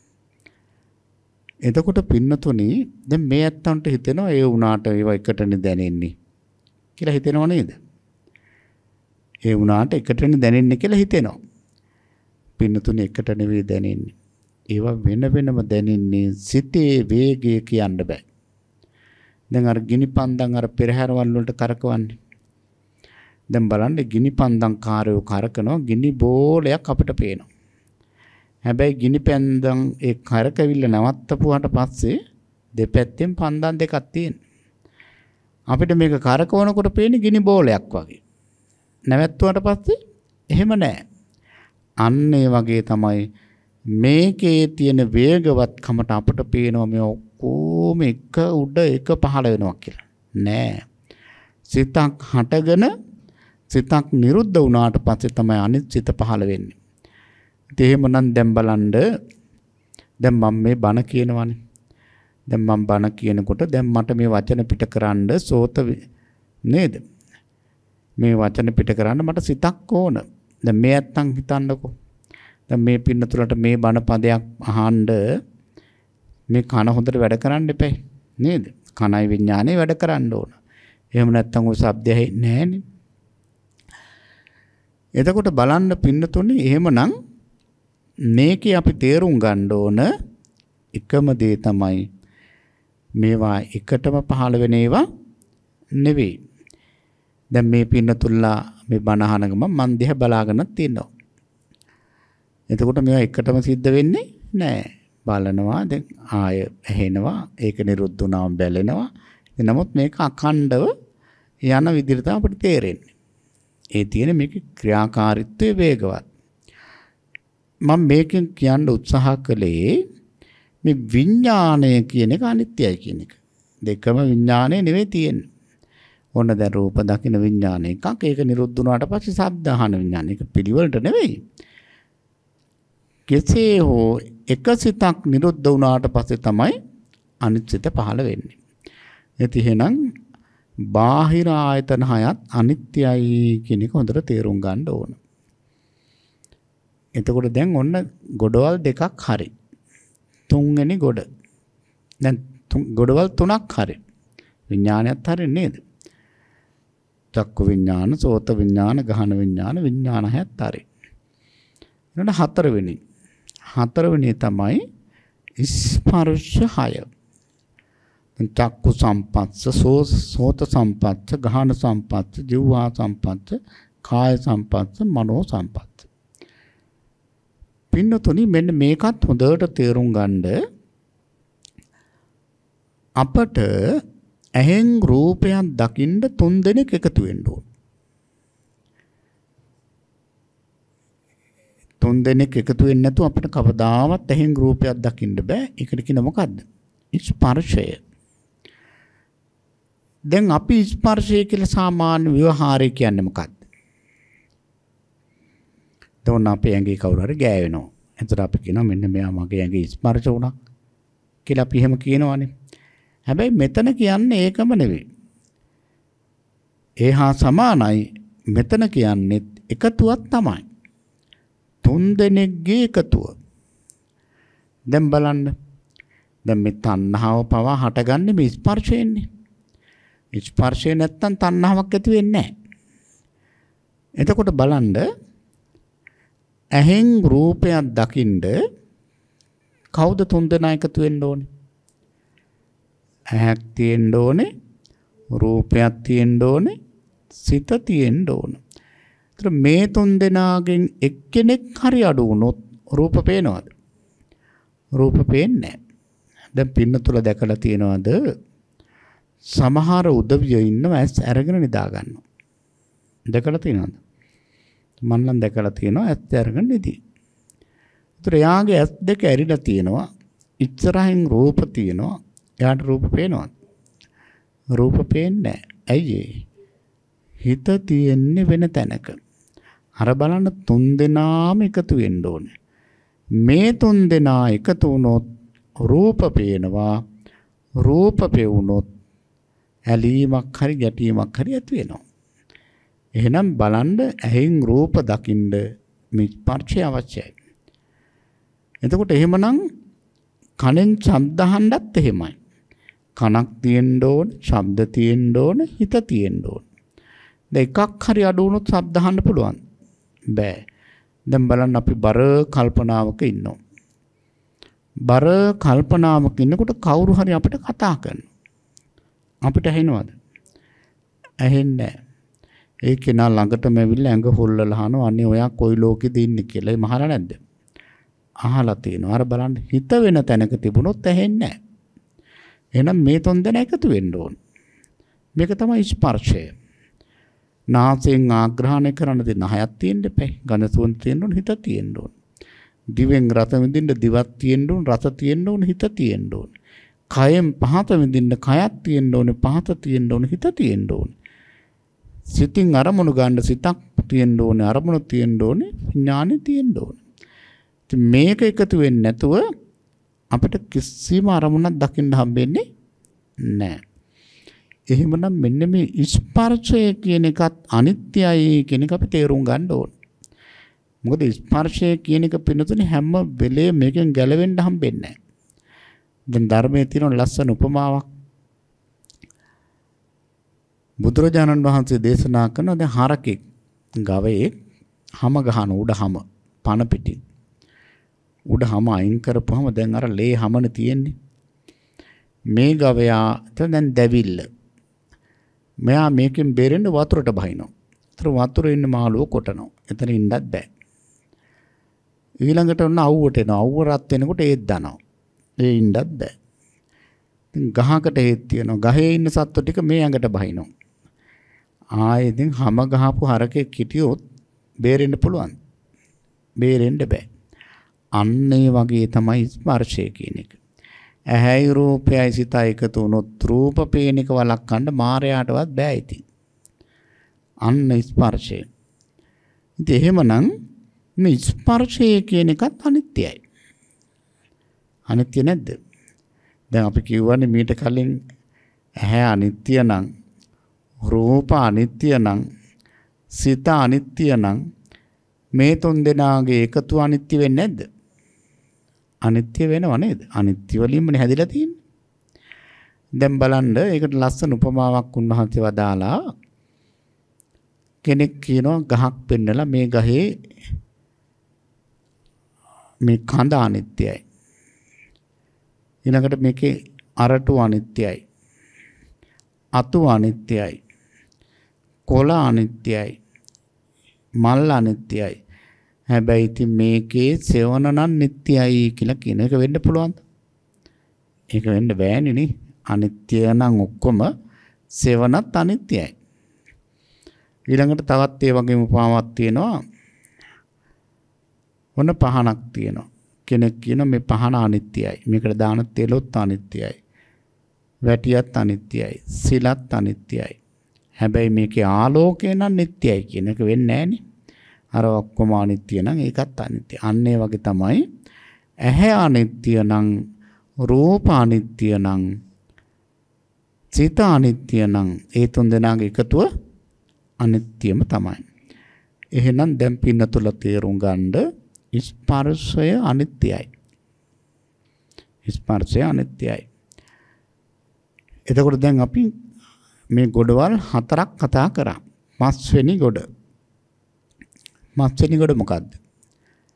එතකොට පින්නතුනි දැන් මේ ඇත්තන්ට හිතෙනවා ඒ වුණාට ඒවා එකටනේ දැනෙන්නේ කියලා හිතෙනව නේද? ඒ වුණාට එකටනේ දැනෙන්නේ කියලා හිතෙනවා. පින්නතුනි එකට නෙවෙයි දැනෙන්නේ. ඒවා වෙන වෙනම දැනෙන්නේ සිතේ වේගය කියන්න බෑ. දැන් අර ගිනි පන්දන් අර පෙරහැරවල් වලට කරකවන්නේ. දැන් බලන්න ගිනි පන්දන් කාරයෝ කරකනවා ගිනි බෝලයක් අපිට පේනවා. හැබැයි ගිනි පන්දන් ඒ කරකවිල්ල නවත්තපුවාට පස්සේ දෙපැත්තෙන් පන්දන් දෙකක් තියෙනවා. අපිට මේක කරකවනකොට පේන්නේ ගිනි බෝලයක් වගේ. නැවැත්තුවාට පස්සේ එහෙම නැහැ. අන්න ඒ වගේ තමයි මේකේ තියෙන වේගවත්කමට අපට පේනවා මේ ඔක්කොම එක උඩ එක පහළ වෙනවා කියලා. නෑ. සිතක් හටගෙන සිතක් නිරුද්ධ වුණාට පස්සේ තමයි අනිත් සිත පහළ වෙන්නේ. ඉතින් එහෙමනම් දැන් බලන්න දැන් මම මේ බණ කියනවානේ. දැන් මම බණ කියනකොට දැන් මට මේ වචන පිට කරන්න සෝත නේද? මේ වචන පිට කරන්න මට සිතක් ඕන. දැන් මේ නැත්තම් හිතන්නකෝ. දැන් මේ පින්නතුලට මේ බණ පදයක් අහන්න මේ කන හොඳට වැඩ කරන්න එපා නේද? කනයි විඥානේ වැඩ කරන්න ඕන. එහෙම නැත්තම් ඔය ශබ්දය ඇහෙන්නේ නැහනේ. එතකොට බලන්න පින්නතුනේ එහෙමනම් මේකේ අපි තේරුම් ගන්න ඕන එකම දේ තමයි මේවා එකටම පහළ වෙන ඒවා නෙවෙයි. දැන් මේ පින්නතුල්ලා මේ බණ අහන ගමන් මන් දිහා බලාගෙන තියෙනවා. එතකොට මේවා එකටම සිද්ධ වෙන්නේ නැහැ. බලනවා දැන් ආය ඇහෙනවා ඒක නිරුද්ධ වුණාම බැලෙනවා. නමුත් මේක අඛණ්ඩව යන විදිහට තමයි අපිට තේරෙන්නේ. ඒ තියෙන මේකේ ක්‍රියාකාරීත්වය වේගවත්. මම මේකෙන් කියන්න උත්සාහ කළේ මේ විඥාණය කියන එක අනිත්‍යයි කියන එක. දෙකම විඥාණය නෙවෙයි තියෙන්නේ. ඕන දැන් රූප දකින්න විඥාන එකක්. ඒක නිරුද්ධ වුණාට පස්සේ ශබ්ද අහන විඥාන. ඒක පිළිවෙලට නෙවෙයි. කෙසේ හෝ එක සිතක් නිරුද්ධ වුණාට පස්සේ තමයි අනිත් සිත පහළ වෙන්නේ. ඒත් එහෙනම් බාහිර ආයතන හයත් අනිත්‍යයි කියන එක හොඳට තේරුම් ගන්න ඕන. එතකොට දැන් ඔන්න ගොඩවල් දෙකක් හරි. තුන්වෙනි ගොඩ. දැන් ගොඩවල් තුනක් හරි. විඥානයත් හරි නේද? චක්කු විඥාන, සෝත විඥාන, ගහන විඥාන, විඥාන හයත් හරි. ඊළඟ හතරවෙනි. හතරවෙනි තමයි ස්පර්ශ හය. චක්කු සම්පස්ස, සෝත සම්පස්ස, ගහන සම්පස්ස, ජීවා සම්පස්ස, කාය සම්පස්ස, මනෝ සම්පස්ස. පින්නතුනි මෙන්න මේකත් හොඳට තේරුම් ගන්න අපට ඇහෙන් රූපයක් දකින්න තුන් දෙනෙක් එකතු වෙන්න ඕන. තුන් දෙනෙක් එකතු වෙන්නේ නැතුව අපිට කවදාවත් ඇහෙන් රූපයක් දකින්න බෑ. ඒකට කියන මොකද්ද? ස්පර්ශය. දැන් අපි ස්පර්ශය කියලා සාමාන්‍ය ව්‍යවහාරය කියන්නේ මොකද්ද? තෝන අපේ ඇඟේ කවුරු හරි ගෑවෙනවා. එතකොට අපි කියනවා මෙන්න මෙයා මගේ ඇඟේ ස්පර්ශ වුණා කියලා අපි එහෙම කියනවානේ. හැබැයි මෙතන කියන්නේ ඒකම නෙවෙයි. ඒ හා සමානයි මෙතන කියන්නේ එකතුවක් තමයි. තුන් දෙනෙක්ගේ එකතුව. දැන් බලන්න. දැන් මේ තණ්හාව පවා හටගන්නේ මේ ස්පර්ශයෙන්නේ. ස්පර්ශය නැත්තම් තණ්හාවක් ඇති වෙන්නේ නැහැ. එතකොට බලන්න ඇහෙන් රූපයක් දකින්න කවුද තුන්දෙනා එකතු වෙන්න ඕනේ? ඇහක් තියෙන්න ඕනේ, රූපයක් තියෙන්න ඕනේ, සිත තියෙන්න ඕනේ. ඒතර මේ තුන්දෙනාගෙන් එක්කෙනෙක් හරි අඩු වුණොත් රූප පේනවද? රූප පේන්නේ නැහැ. දැන් පින්නතුල දැකලා තියෙනවද? සමහර උදවිය ඉන්නව ඇස් අරගෙන නිදා ගන්නවා. දැකලා තියෙනවද? මම නම් දැකලා තියෙනවා ඇස් අරගෙන නිදි. ඒතර යාගේ ඇස් දෙක ඇරිලා තියෙනවා. ඉස්සරහින් රූප තියෙනවා. එයාට රූප පේනවද? රූප පේන්නේ නැහැ. ඇයි ඒ? හිත තියෙන්නේ වෙන තැනක. අර බලන්න තුන් දෙනාම එකතු වෙන්න ඕනේ. මේ තුන් දෙනා එකතු වුණොත් රූප පේනවා. රූප පෙවුනොත් ඇලීමක් හරි ගැටීමක් හරි ඇති වෙනවා. එහෙනම් බලන්න ඇහෙන් රූප දකින්න මේ ස්පර්ශය අවශ්‍යයි. එතකොට එහෙමනම් කනෙන් ශබ්ද අහන්නත් එහෙමයි. කනක් තියෙන්න ඕන, ශබ්ද තියෙන්න ඕන, හිත තියෙන්න ඕන. දැන් එකක් හරි අඩු වුණොත් ශබ්ද අහන්න පුළුවන්. බෑ. දැන් බලන්න අපි බර කල්පනාවක ඉන්නවා. බර කල්පනාවක ඉන්නකොට කවුරු හරි අපිට කතා කරනවා. අපිට ඇහෙනවද? ඇහෙන්නේ නැහැ. ඒ කෙනා ළඟටම ඇවිල්ලා ඇඟ හොල්ලලා අහනවා අනේ ඔයා කොයි ලෝකෙද ඉන්නේ කියලා. ඒ මහලා නැද්ද? අහලා තියෙනවා. අර බලන්න හිත වෙන තැනක තිබුණොත් ඇහෙන්නේ නැහැ. එහෙනම් මේ තුන් දෙනා එකතු වෙන්න ඕන. මේක තමයි ස්පර්ශය. නාසයෙන් ආග්‍රහණය කරන දේ නහයක් තියෙන්න එපා. ගඳ සුවඳ තියෙන්න ඕන, හිත තියෙන්න ඕන. දිවෙන් රස විඳින්න දිවක් තියෙන්න ඕන, රස තියෙන්න ඕන, හිත තියෙන්න ඕන. කයෙන් පහත විඳින්න කයක් තියෙන්න ඕන, පහත තියෙන්න ඕන, හිත තියෙන්න ඕන. සිතින් අරමුණු ගන්න සිතක් තියෙන්න ඕන, අරමුණු තියෙන්න ඕන, විඥානෙ තියෙන්න ඕන. ඉතින් මේක එකතු වෙන්නේ නැතුව අපිට කිසිම අරමුණක් දකින්න හම්බෙන්නේ නැහැ. එහෙමනම් මෙන්න මේ ස්පර්ශය කියන එකත් අනිත්‍යයි කියන එක අපි තේරුම් ගන්න ඕන. මොකද ස්පර්ශය කියන එක පින්නතුනේ හැම වෙලේම මේකෙන් ගැලවෙන්න හම්බෙන්නේ නැහැ. දැන් ධර්මයේ තියෙන ලස්සන උපමාවක් බුදුරජාණන් වහන්සේ දේශනා කරන දැන් හරකෙක් ගවයෙක් හැම ගහන උඩ හැම පන පිටින් උඩ හැම අයින් කරපුවම දැන් අර ලේ හැමනේ තියෙන්නේ. මේ ගවයා දැන් දැවිල්ල. මෙයා මේකෙන් බේරෙන්න වතුරට බහිනවා. ඒතර වතුරේ ඉන්න මාළුව කොටනවා. එතන ඉන්නත් බෑ. ඊළඟට ඔන්න අවුවට එනවා. අවුව රත් වෙනකොට ඒත් දනවා. ඒ ඉන්නත් බෑ. ඉතින් ගහකට හේත් තියෙනවා. ගහේ ඉන්න සත්තු ටික මේ ඇඟට බහිනවා. ආයේ ඉතින් හැම ගහපු හරකෙක් හිටියොත් බේරෙන්න පුළුවන්. බේරෙන්න බෑ. අන්න ඒ වගේ තමයි ස්පර්ශය කියන එක. ඇහැයි රූපයයි සිතයි එකතු වුණොත් රූප පේන එක වළක්වන්න මායයටවත් බෑ ඉතින්. අන්න ස්පර්ශය. ඉතින් එහෙමනම් මේ ස්පර්ශය කියන එකත් අනිත්‍යයි. අනිත්‍ය නැද්ද? දැන් අපි කියවනේ මීට කලින් ඇහැ අනිත්‍ය නම්, රූප අනිත්‍ය නම්, සිත අනිත්‍ය නම් මේ තුන් දෙනාගේ එකතු අනිත්‍ය වෙන්නේ නැද්ද? අනිත්‍ය වෙනව නේද? අනිත්‍ය වලින්මනේ හැදිලා තියෙන්නේ. දැන් බලන්න ඒකට ලස්සන උපමාවක් උන්වහන්සේ වදාලා කෙනෙක් කියනවා ගහක් පෙන්නලා මේ ගහේ මේ කඳ අනිත්‍යයි. ඊළඟට මේකේ අරටු අනිත්‍යයි. අතු අනිත්‍යයි. කොළ අනිත්‍යයි. මල් අනිත්‍යයි. හැබැයි ඉතින් මේකේ සෙවණ නම් නිට්ටයයි කියලා කියන එක වෙන්න පුළුවන්ද? ඒක වෙන්න බෑනේ නේ. අනිත්‍ය නම් ඔක්කොම සෙවණත් අනිත්‍යයි. ඊළඟට තවත් ඒ වගේම උපමාවක් තියෙනවා. ඔන්න පහනක් තියෙනවා. කෙනෙක් කියනවා මේ පහන අනිත්‍යයි. මේකට දාන තෙලොත් අනිත්‍යයි. වැටියත් අනිත්‍යයි. සිලත් අනිත්‍යයි. හැබැයි මේකේ ආලෝකය නම් නිට්ටයයි කියන එක වෙන්නේ නෑනේ. අර ඔක්කොම අනිත්‍ය නම් ඒකත් අනිත්‍ය. අන්න ඒ වගේ තමයි ඇහැ අනිත්‍ය නම්, රූප අනිත්‍ය නම්, සිත අනිත්‍ය නම් ඒ තුන් දෙනාගේ එකතුව අනිත්‍යම තමයි. එහෙනම් දැන් පින්නතුල තේරුම් ගන්න ස්පර්ශය අනිත්‍යයි. ස්පර්ශය අනිත්‍යයි. එතකොට දැන් අපි මේ ගොඩවල් හතරක් කතා කරා. පස්වෙනි ගොඩ. පස්වෙනි ගොඩ මොකද්ද?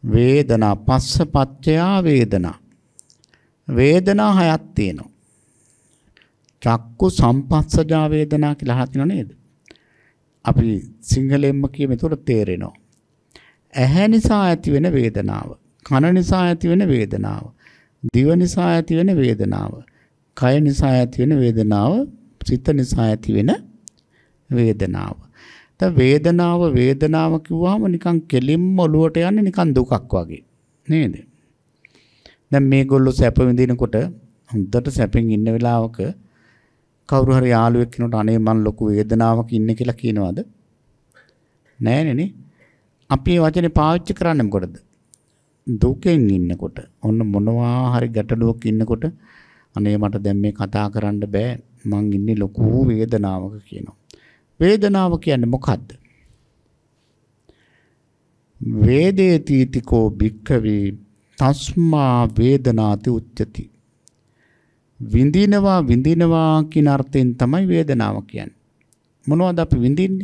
වේදනා පස්සපච්චයා වේදනා. වේදනා හයක් තියෙනවා. චක්කු සම්පස්සජා වේදනා කියලා අහලා තියෙනව නේද? අපි සිංහලෙන්ම කියමු ඒකට තේරෙනවා. ඇහැ නිසා ඇති වෙන වේදනාව, කන නිසා ඇති වෙන වේදනාව, දිව නිසා ඇති වෙන වේදනාව, කය නිසා ඇති වෙන වේදනාව, සිත නිසා ඇති වෙන වේදනාව. දැන් වේදනාව වේදනාව කිව්වම නිකන් කෙලින්ම ඔලුවට යන්නේ නිකන් දුකක් වගේ නේද? දැන් මේගොල්ලෝ සැප විඳිනකොට හොඳට සැපෙන් ඉන්න වෙලාවක කවුරු හරි යාළුවෙක් කෙනෙකුට අනේ මං ලොකු වේදනාවක ඉන්නේ කියලා කියනවද? නෑනේ නේ. අපි මේ වචනේ පාවිච්චි කරන්නේ මොකටද? දුකෙන් ඉන්නකොට, ඔන්න මොනවා හරි ගැටලුවක ඉන්නකොට අනේ මට දැන් මේ කතා කරන්න බෑ මං ඉන්නේ ලොකු වේදනාවක කියනවා. වේදනාව කියන්නේ මොකද්ද? වේදේතිතිකෝ භික්ඛවේ තස්මා වේදනාති උච්චති. විඳිනවා විඳිනවා කියන අර්ථයෙන් තමයි වේදනාව කියන්නේ. මොනවද අපි විඳින්නේ?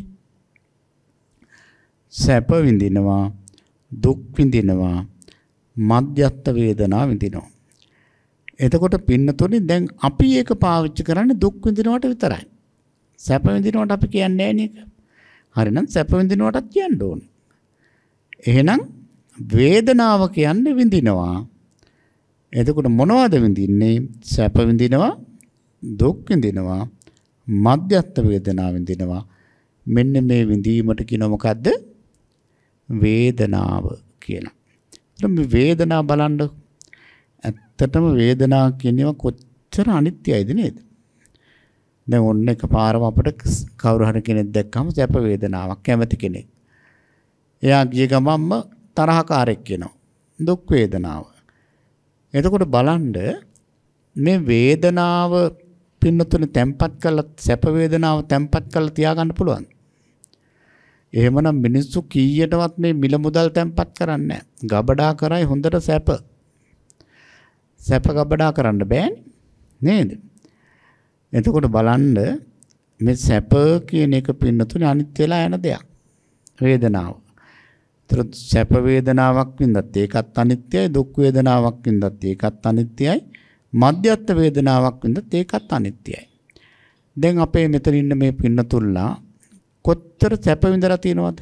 සැප විඳිනවා, දුක් විඳිනවා, මධ්‍යස්ථ වේදනා විඳිනවා. එතකොට පින්නතුනේ දැන් අපි ඒක පාවිච්චි කරන්නේ දුක් විඳිනවට විතරයි. සැප විඳිනවට අපි කියන්නේ නැහැ නේද? හරිනම් සැප විඳිනවටත් කියන්න ඕනේ. එහෙනම් වේදනාව කියන්නේ විඳිනවා. එතකොට මොනවද විඳින්නේ? සැප විඳිනවා, දුක් විඳිනවා, මධ්‍යස්ථ වේදනා විඳිනවා. මෙන්න මේ විඳීමට කියනවා මොකද්ද? වේදනාව කියලා. එතකොට මේ වේදනාව බලන්න ඇත්තටම වේදනාව කියනවා කොච්චර අනිත්‍යයිද නේද? දැන් ඔන්න එකපාරම අපිට කවුරු හරි කෙනෙක් දැක්කම සැප වේදනාවක් කැමති කෙනෙක්. එයා ගිය ගමන්ම තරහකාරයෙක් වෙනවා. දුක් වේදනාව. එතකොට බලන්න මේ වේදනාව පින්නතුනේ තැම්පත් කරලා සැප වේදනාව තැම්පත් කරලා තියාගන්න පුළුවන්. එහෙමනම් මිනිස්සු කීයටවත් මේ මිල මුදල් තැම්පත් කරන්නේ නැහැ. ගබඩා කරයි හොඳට සැප. සැප ගබඩා කරන්න බෑනේ නේද? එතකොට බලන්න මේ සැප කියන එක පින්නතුනේ අනිත් වෙලා යන දෙයක්. වේදනාව. ඒතර සැප වේදනාවක් වින්දත් ඒකත් අනිත්‍යයි, දුක් වේදනාවක් වින්දත් ඒකත් අනිත්‍යයි, මධ්‍යස්ථ වේදනාවක් වින්දත් ඒකත් අනිත්‍යයි. දැන් අපේ මෙතන ඉන්න මේ පින්නතුල්ලා කොච්චර සැප විඳලා තියෙනවද?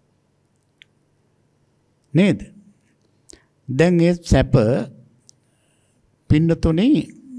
නේද? දැන් ඒ සැප පින්නතුනේ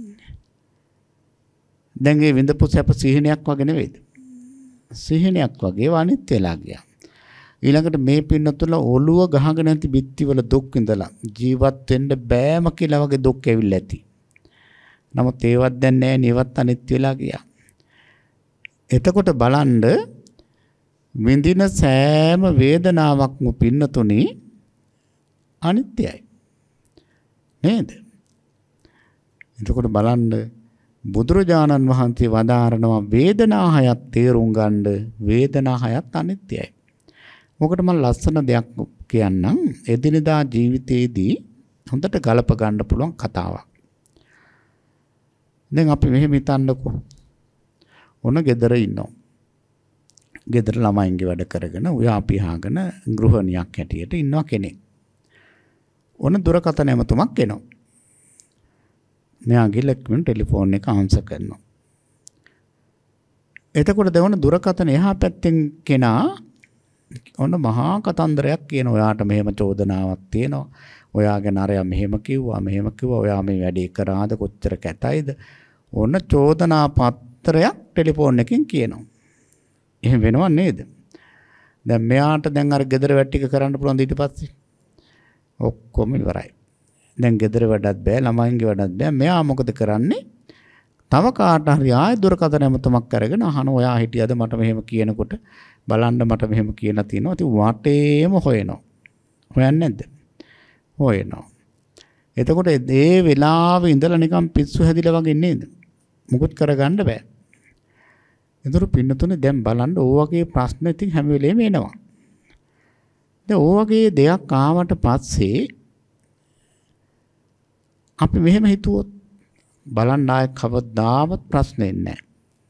දැන් ඒ විඳපු සැප සිහිනයක් වගේ නෙවෙයිද? සිහිනයක් වගේ අනිත් වෙලා ගියා. ඊළඟට මේ පින්නතුල ඔළුව ගහගෙන නැති බිත්තිවල දුක් විඳලා ජීවත් වෙන්න බෑම කියලා වගේ දුක් ඇවිල්ලා ඇති. නමුත් ඒවත් දැන් නෑ නේවත් අනිත් වෙලා ගියා. එතකොට බලන්න විඳින සෑම වේදනාවක්ම පින්නතුනේ අනිත්‍යයි. නේද? එතකොට බලන්න බුදුරජාණන් වහන්සේ වදාරනවා වේදනා හයක් තේරුම් ගන්න. වේදනා හයක් අනිත්‍යයි. මොකට මම ලස්සන දෙයක් කියන්නම්. එදිනදා ජීවිතයේදී හොඳට ගලප ගන්න පුළුවන් කතාවක්. දැන් අපි මෙහෙම හිතන්නකෝ. ඔන්න ගෙදර ඉන්නවා. ගෙදර ළමයින්ගේ වැඩ කරගෙන උයා අපි හාගෙන ගෘහණියක් හැටියට ඉන්නවා කෙනෙක්. ඔන්න දුරකථන ඇමතුමක් එනවා. මෙයා ගිහලා ටෙලිෆෝන් එක ආන්සර් කරනවා. එතකොට දෙවන දුරකථන එහා පැත්තෙන් කෙනා ඔන්න මහා කතන්දරයක් කියන ඔයාට මෙහෙම චෝදනාවක් තියෙනවා. ඔයා ගැන අරයා මෙහෙම කිව්වා මෙහෙම කිව්වා. ඔයා මේ වැඩේ කරාද කොච්චර කැතයිද? ඔන්න චෝදනා පත්‍රයක් ටෙලිෆෝන් එකෙන් කියනවා. එහෙම වෙනව නේද? දැන් මෙයාට දැන් අර ගෙදර වැඩ ටික කරන්න පුළුවන් ඊට පස්සේ ඔක්කොම ඉවරයි. දැන් ගෙදර වැඩක් බෑ, ළමයින්ගේ වැඩක් බෑ. මෙයා මොකද කරන්නේ? තව කාට හරි ආයෙ දුරකථන ඇමතුමක් අරගෙන අහන ඔයා හිටියද මට මෙහෙම කියනකොට බලන්න මට මෙහෙම කියලා තියෙනවා. ඉතින් වටේම හොයනවා. හොයන්නේ නැද්ද? හොයනවා. එතකොට ඒ වෙලාවේ ඉඳලා නිකන් පිස්සු හැදිලා වගේ නේද? මුකුත් කරගන්න බෑ. ඒතර පින්නතුනේ දැන් බලන්න ඕ වගේ ප්‍රශ්න ඉතින් හැම වෙලේම එනවා. දැන් ඕ වගේ දෙයක් ආවට පස්සේ අපි මෙහෙම හිතුවොත් බලන්න ආයෙ කවදාවත් ප්‍රශ්නේ නැහැ.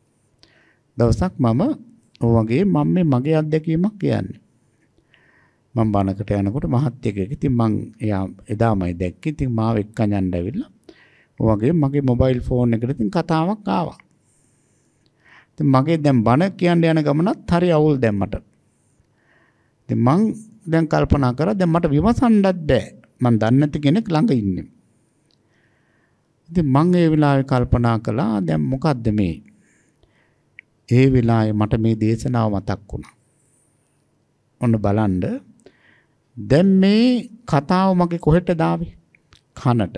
දවසක් මම ඔය වගේ මම මේ මගේ අත්දැකීමක් කියන්නේ. මම බණකට යනකොට මහත්තයෙක් ඉතින් මං එයා එදාමයි දැක්කේ. ඉතින් මාව එක්කන් යන්න ඇවිල්ලා. ඔය වගේ මගේ මොබයිල් ෆෝන් එකට ඉතින් කතාවක් ආවා. ඉතින් මගේ දැන් බණ කියන්න යන ගමනත් හරි අවුල් දැන් මට. ඉතින් මං දැන් කල්පනා කරා දැන් මට විමසන්නත් බෑ. මං දන්නේ නැති කෙනෙක් ළඟ ඉන්නේ. ඉතින් මං ඒ වෙලාවේ කල්පනා කළා දැන් මොකද්ද මේ? ඒ වෙලාවේ මට මේ දේශනාව මතක් වුණා. ඔන්න බලන්න දැන් මේ කතාව මගේ කොහෙටද ආවේ? කනට.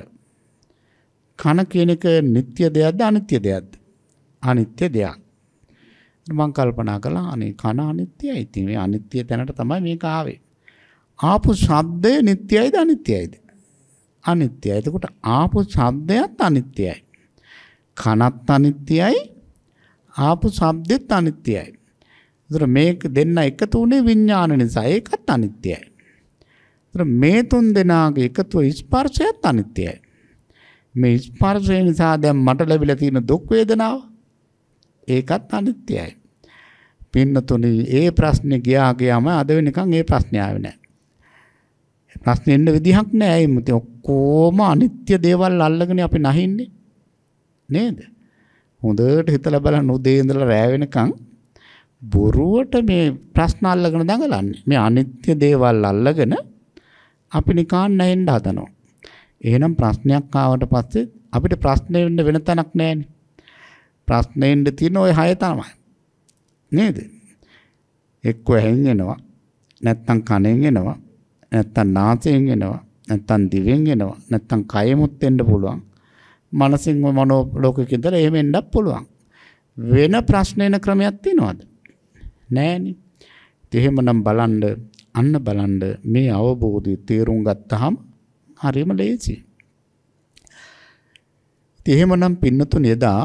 කන කියන එක නිට්ටය දෙයක්ද අනිත්‍ය දෙයක්ද? අනිත්‍ය දෙයක්. මම කල්පනා කළා අනේ කන අනිත්‍යයි. ඉතින් මේ අනිත්‍ය තැනට තමයි මේක ආවේ. ආපු ශබ්දය නිට්ටයයිද අනිත්‍යයිද? අනිත්‍යයි. එතකොට ආපු ශබ්දයත් අනිත්‍යයි. කනත් අනිත්‍යයි. ආපු ශබ්දෙත් අනිත්‍යයි. ඒතර මේක දෙන්න එකතු වුණේ විඥාන නිසා. ඒකත් අනිත්‍යයි. ඒතර මේ තුන් දෙනාගේ එකතුව ස්පර්ශයත් අනිත්‍යයි. මේ ස්පර්ශය නිසා දැන් මට ලැබිලා තියෙන දුක් වේදනාව ඒකත් අනිත්‍යයි. පින්නතුනි ඒ ප්‍රශ්නේ ගියා ගියාම අද වෙනකන් ඒ ප්‍රශ්නේ ආවේ නැහැ. ප්‍රශ්නේ එන්න විදිහක් නැහැ. ඒ මුති ඔක්කොම අනිත්‍ය දේවල් අල්ලගෙන අපි නැහින්නේ නේද? හොඳට හිතලා බලන්න උදේ ඉඳලා රැ වෙනකන් බොරුවට මේ ප්‍රශ්න අල්ලගෙන දඟලන්නේ. මේ අනිත්‍ය දේවල් අල්ලගෙන අපි නිකන් නැහෙන්න හදනවා. එහෙනම් ප්‍රශ්නයක් ආවට පස්සේ අපිට ප්‍රශ්නේ වෙන්න වෙන තැනක් නැහැනේ. ප්‍රශ්නේ ඉන්න තියෙන ওই හය තමයි. නේද? එක්ක ඇහෙන් එනවා, නැත්තම් කනෙන් එනවා, නැත්තම් නාසයෙන් එනවා, නැත්තම් දිවෙන් එනවා, නැත්තම් කයෙමුත් එන්න පුළුවන්. මනසින් මනෝ ලෝකෙක ඉඳලා එහෙම එන්නත් පුළුවන්. වෙන ප්‍රශ්න එන ක්‍රමයක් තියෙනවද? නෑනේ. ඉතින් එහෙමනම් බලන්න අන්න බලන්න මේ අවබෝධය තේරුම් ගත්තාම හරිම ලේසියි. ඉතින් එහෙමනම් පින්නතුන් එදා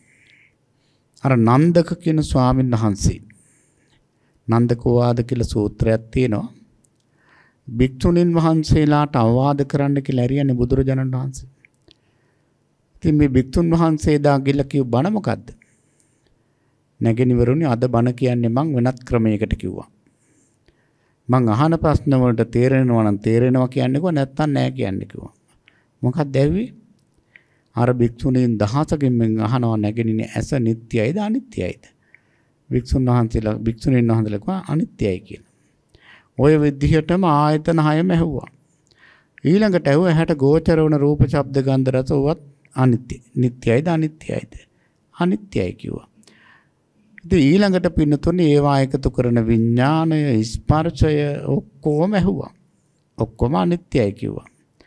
අර නන්දක කියන ස්වාමීන් වහන්සේ නන්දකෝවාද කියලා සූත්‍රයක් තියෙනවා. භික්ෂුණීන් වහන්සේලාට අවවාද කරන්න කියලා ඇරියන්නේ බුදුරජාණන් වහන්සේ. ඉතින් මේ භික්ෂුන් වහන්සේ දා ගිල්ල කිව්ව බණ මොකද්ද? නැගෙනවරුනි අද බණ කියන්නේ මං වෙනත් ක්‍රමයකට කිව්වා. මං අහන ප්‍රශ්න වලට තේරෙනවා නම් තේරෙනවා කියන්නේ කො නැත්තම් නෑ කියන්නේ කිව්වා. මොකක්ද ඇව්වේ? අර භික්ෂුණීන් දහසකින් මෙන් අහනවා නැගෙනිනේ ඇස නිට්ටයයිද අනිත්‍යයිද? භික්ෂුන් වහන්සේලා භික්ෂුණීන් වහන්සේලා කිව්වා අනිත්‍යයි කියලා. ඔය විදිහටම ආයතන හයම ඇහුවා. ඊළඟට ඇහුව ඇහැට ගෝචර වන රූප ශබ්ද ගන්ධ රස උවත් අනිත්‍ය. නිට්ටයයිද අනිත්‍යයිද? අනිත්‍යයි කිව්වා. ඉතින් ඊළඟට පින්නතුනේ ඒවා එකතු කරන විඥාණය ස්පර්ශය ඔක්කොම ඇහුවා. ඔක්කොම අනිත්‍යයි කිව්වා.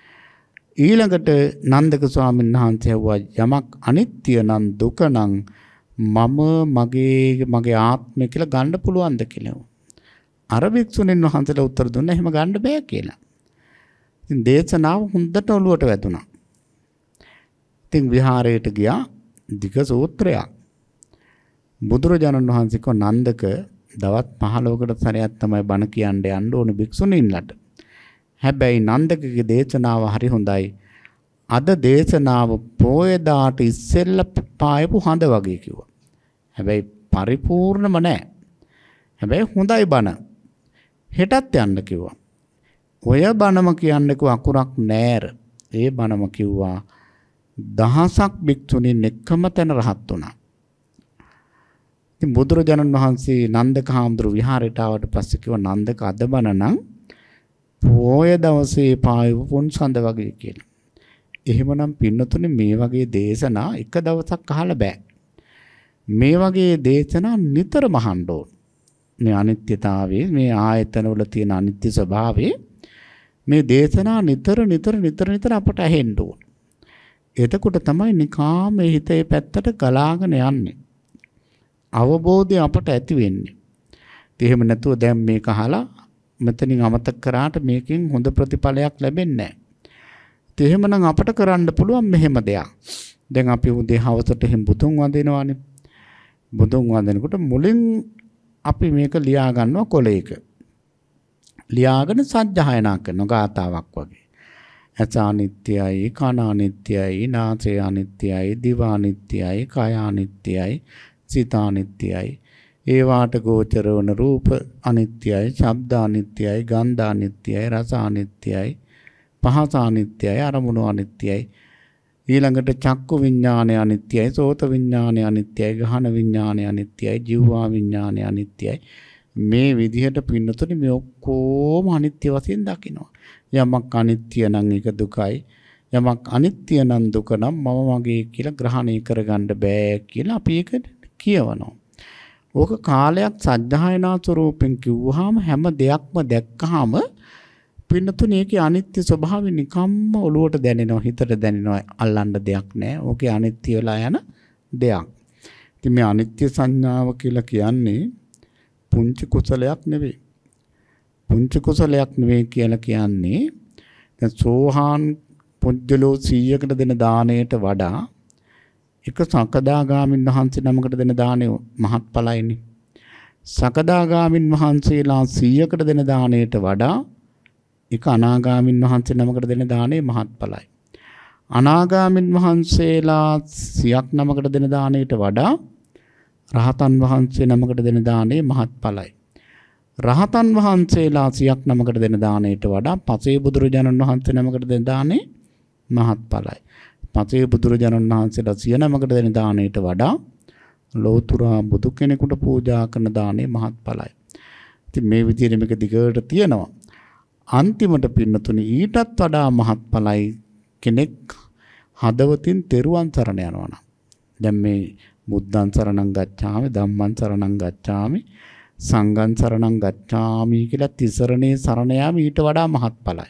ඊළඟට නන්දක ස්වාමීන් වහන්සේ ඇහුවා යමක් අනිත්‍ය නම් දුක නම් මම මගේ මගේ ආත්මය කියලා ගන්න පුළුවන්ද කියලා. අර භික්ෂුණීන් වහන්සේලා උත්තර දුන්නා එහෙම ගන්න බෑ කියලා. ඉතින් දේශනාව හොඳට ඔළුවට වැදුනා. ඉතින් විහාරයට ගියා දිග සූත්‍රයක්. බුදුරජාණන් වහන්සේ කෝ නන්දක දවස් පහළොවකට සැරයක් තමයි බණ කියන්න යන්න ඕනේ භික්ෂුණීන්ලට. හැබැයි නන්දකගේ දේශනාව හරි හොඳයි. අද දේශනාව පොයදාට ඉස්සෙල්ල පායපු හඳ වගේ කිව්වා. හැබැයි පරිපූර්ණම නෑ. හැබැයි හොඳයි බණ. හෙටත් යන්න කිව්වා. ඔය බණම කියන්නකෝ අකුරක් නෑර. ඒ බණම කිව්වා දහසක් භික්ෂුණීන් එක්කම තැන රහත් වුණා. ඉතින් බුදුරජාණන් වහන්සේ නන්දක හාමුදුරු විහාරයට ආවට පස්සේ කිව්වා නන්දක අද බණ නම් පොය දවසේ පායපු පුන් සඳ වගේ කියලා. එහෙමනම් පින්නතුනේ මේ වගේ දේශනා එක දවසක් අහලා බෑ. මේ වගේ දේශනා නිතරම අහන්න ඕන. මේ අනිත්‍යතාවයේ මේ ආයතන වල තියෙන අනිත්‍ය ස්වභාවය මේ දේශනා නිතර නිතර නිතර නිතර අපට ඇහෙන්න ඕන. එතකොට තමයි නිකාම හිතේ පැත්තට ගලාගෙන යන්නේ. අවබෝධය අපට ඇති වෙන්නේ. එහෙම නැතුව දැන් මේක අහලා මෙතනින් අමතක කරාට මේකෙන් හොඳ ප්‍රතිඵලයක් ලැබෙන්නේ නැහැ. ඒ එහෙමනම් අපට කරන්න පුළුවන් මෙහෙම දෙයක්. දැන් අපි උදේ හවසට එහෙම බුදුන් වඳිනවානේ. බුදුන් වඳිනකොට මුලින් අපි මේක ලියා ගන්නවා කොලයක. ලියාගෙන සජ්ජායනා කරනවා ගාතාවක් වගේ. ඇස අනිත්‍යයි, කන අනිත්‍යයි, නාසය අනිත්‍යයි, දිව අනිත්‍යයි, කය අනිත්‍යයි, සිත අනිත්‍යයි. ඒ වාට ගෝචර වන රූප අනිත්‍යයි, ශබ්ද අනිත්‍යයි, ගන්ධ අනිත්‍යයි, රස අනිත්‍යයි, පහස අනිත්‍යයි, අරමුණු අනිත්‍යයි. ඊළඟට චක්කු විඥානය අනිත්‍යයි, සෝත විඥානය අනිත්‍යයි, ගහන විඥානය අනිත්‍යයි, ජීවා විඥානය අනිත්‍යයි. මේ විදිහට පින්නතුනි මේ ඔක්කොම අනිත්‍ය වශයෙන් දකිනවා. යමක් අනිත්‍ය නම් ඒක දුකයි. යමක් අනිත්‍ය නම් දුක නම් මම මගේ කියලා ග්‍රහණය කරගන්න බෑ කියලා අපි ඒක කියවනවා. ඕක කාලයක් සද්ධායනා ස්වරූපෙන් කිව්වහම හැම දෙයක්ම දැක්කහම පින්නතුනේ ඒකේ අනිත්‍ය ස්වභාවය නිකම්ම ඔළුවට දැනෙනවා, හිතට දැනෙනවා. අල්ලන්න දෙයක් නැහැ. ඕකේ අනිත්‍ය වෙලා යන දෙයක්. ඉතින් මේ අනිත්‍ය සංඥාව කියලා කියන්නේ පුංචි කුසලයක් නෙවෙයි. පුංචි කුසලයක් නෙවෙයි කියලා කියන්නේ දැන් සෝහාන් පුජ්‍යලෝ සීයකට දෙන දාණයට වඩා එක සකදාගාමින් වහන්සේ නමකට දෙන දාණය මහත්ඵලයිනේ. සකදාගාමින් වහන්සේලා සීයකට දෙන දාණයට වඩා එක අනාගාමින් වහන්සේ නමකට දෙන දාණය මහත්ඵලයි. අනාගාමින් වහන්සේලා සියක් නමකට දෙන දාණයට වඩා රහතන් වහන්සේ නමකට දෙන දාණය මහත්ඵලයි. රහතන් වහන්සේලා සියක් නමකට දෙන දාණයට වඩා පසේ බුදුරජාණන් වහන්සේ නමකට දෙන දාණය මහත්ඵලයි. පසේ බුදුරජාණන් වහන්සේලා සිය නමකට දෙන දාණයට වඩා ලෝතුරා බුදු කෙනෙකුට පූජා කරන දාණය මහත්ඵලයි. ඉතින් මේ විදිහට මේක දිගට තියෙනවා. අන්තිමට පින්නතුනි ඊටත් වඩා මහත්ඵලයි කෙනෙක් හදවතින් තෙරුවන් සරණ යනවා නම්. දැන් මේ බුද්ධං සරණං ගච්ඡාමි, ධම්මං සරණං ගච්ඡාමි, සංඝං සරණං ගච්ඡාමි කියලා තිසරණේ සරණ යාම ඊට වඩා මහත්ඵලයි.